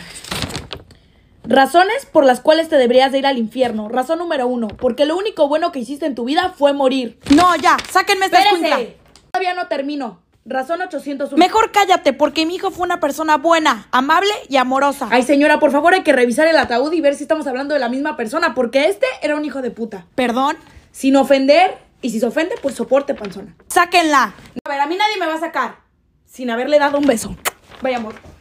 Razones por las cuales te deberías de ir al infierno. Razón número uno, porque lo único bueno que hiciste en tu vida fue morir. No, ya, sáquenme esta escuincla. Todavía no termino. Razón ochocientos uno. Mejor cállate, porque mi hijo fue una persona buena, amable y amorosa. Ay, señora, por favor hay que revisar el ataúd y ver si estamos hablando de la misma persona, porque este era un hijo de puta. ¿Perdón? Sin ofender, Y si se ofende, pues soporte, panzona. ¡Sáquenla! A ver, a mí nadie me va a sacar sin haberle dado un beso. Vaya, amor.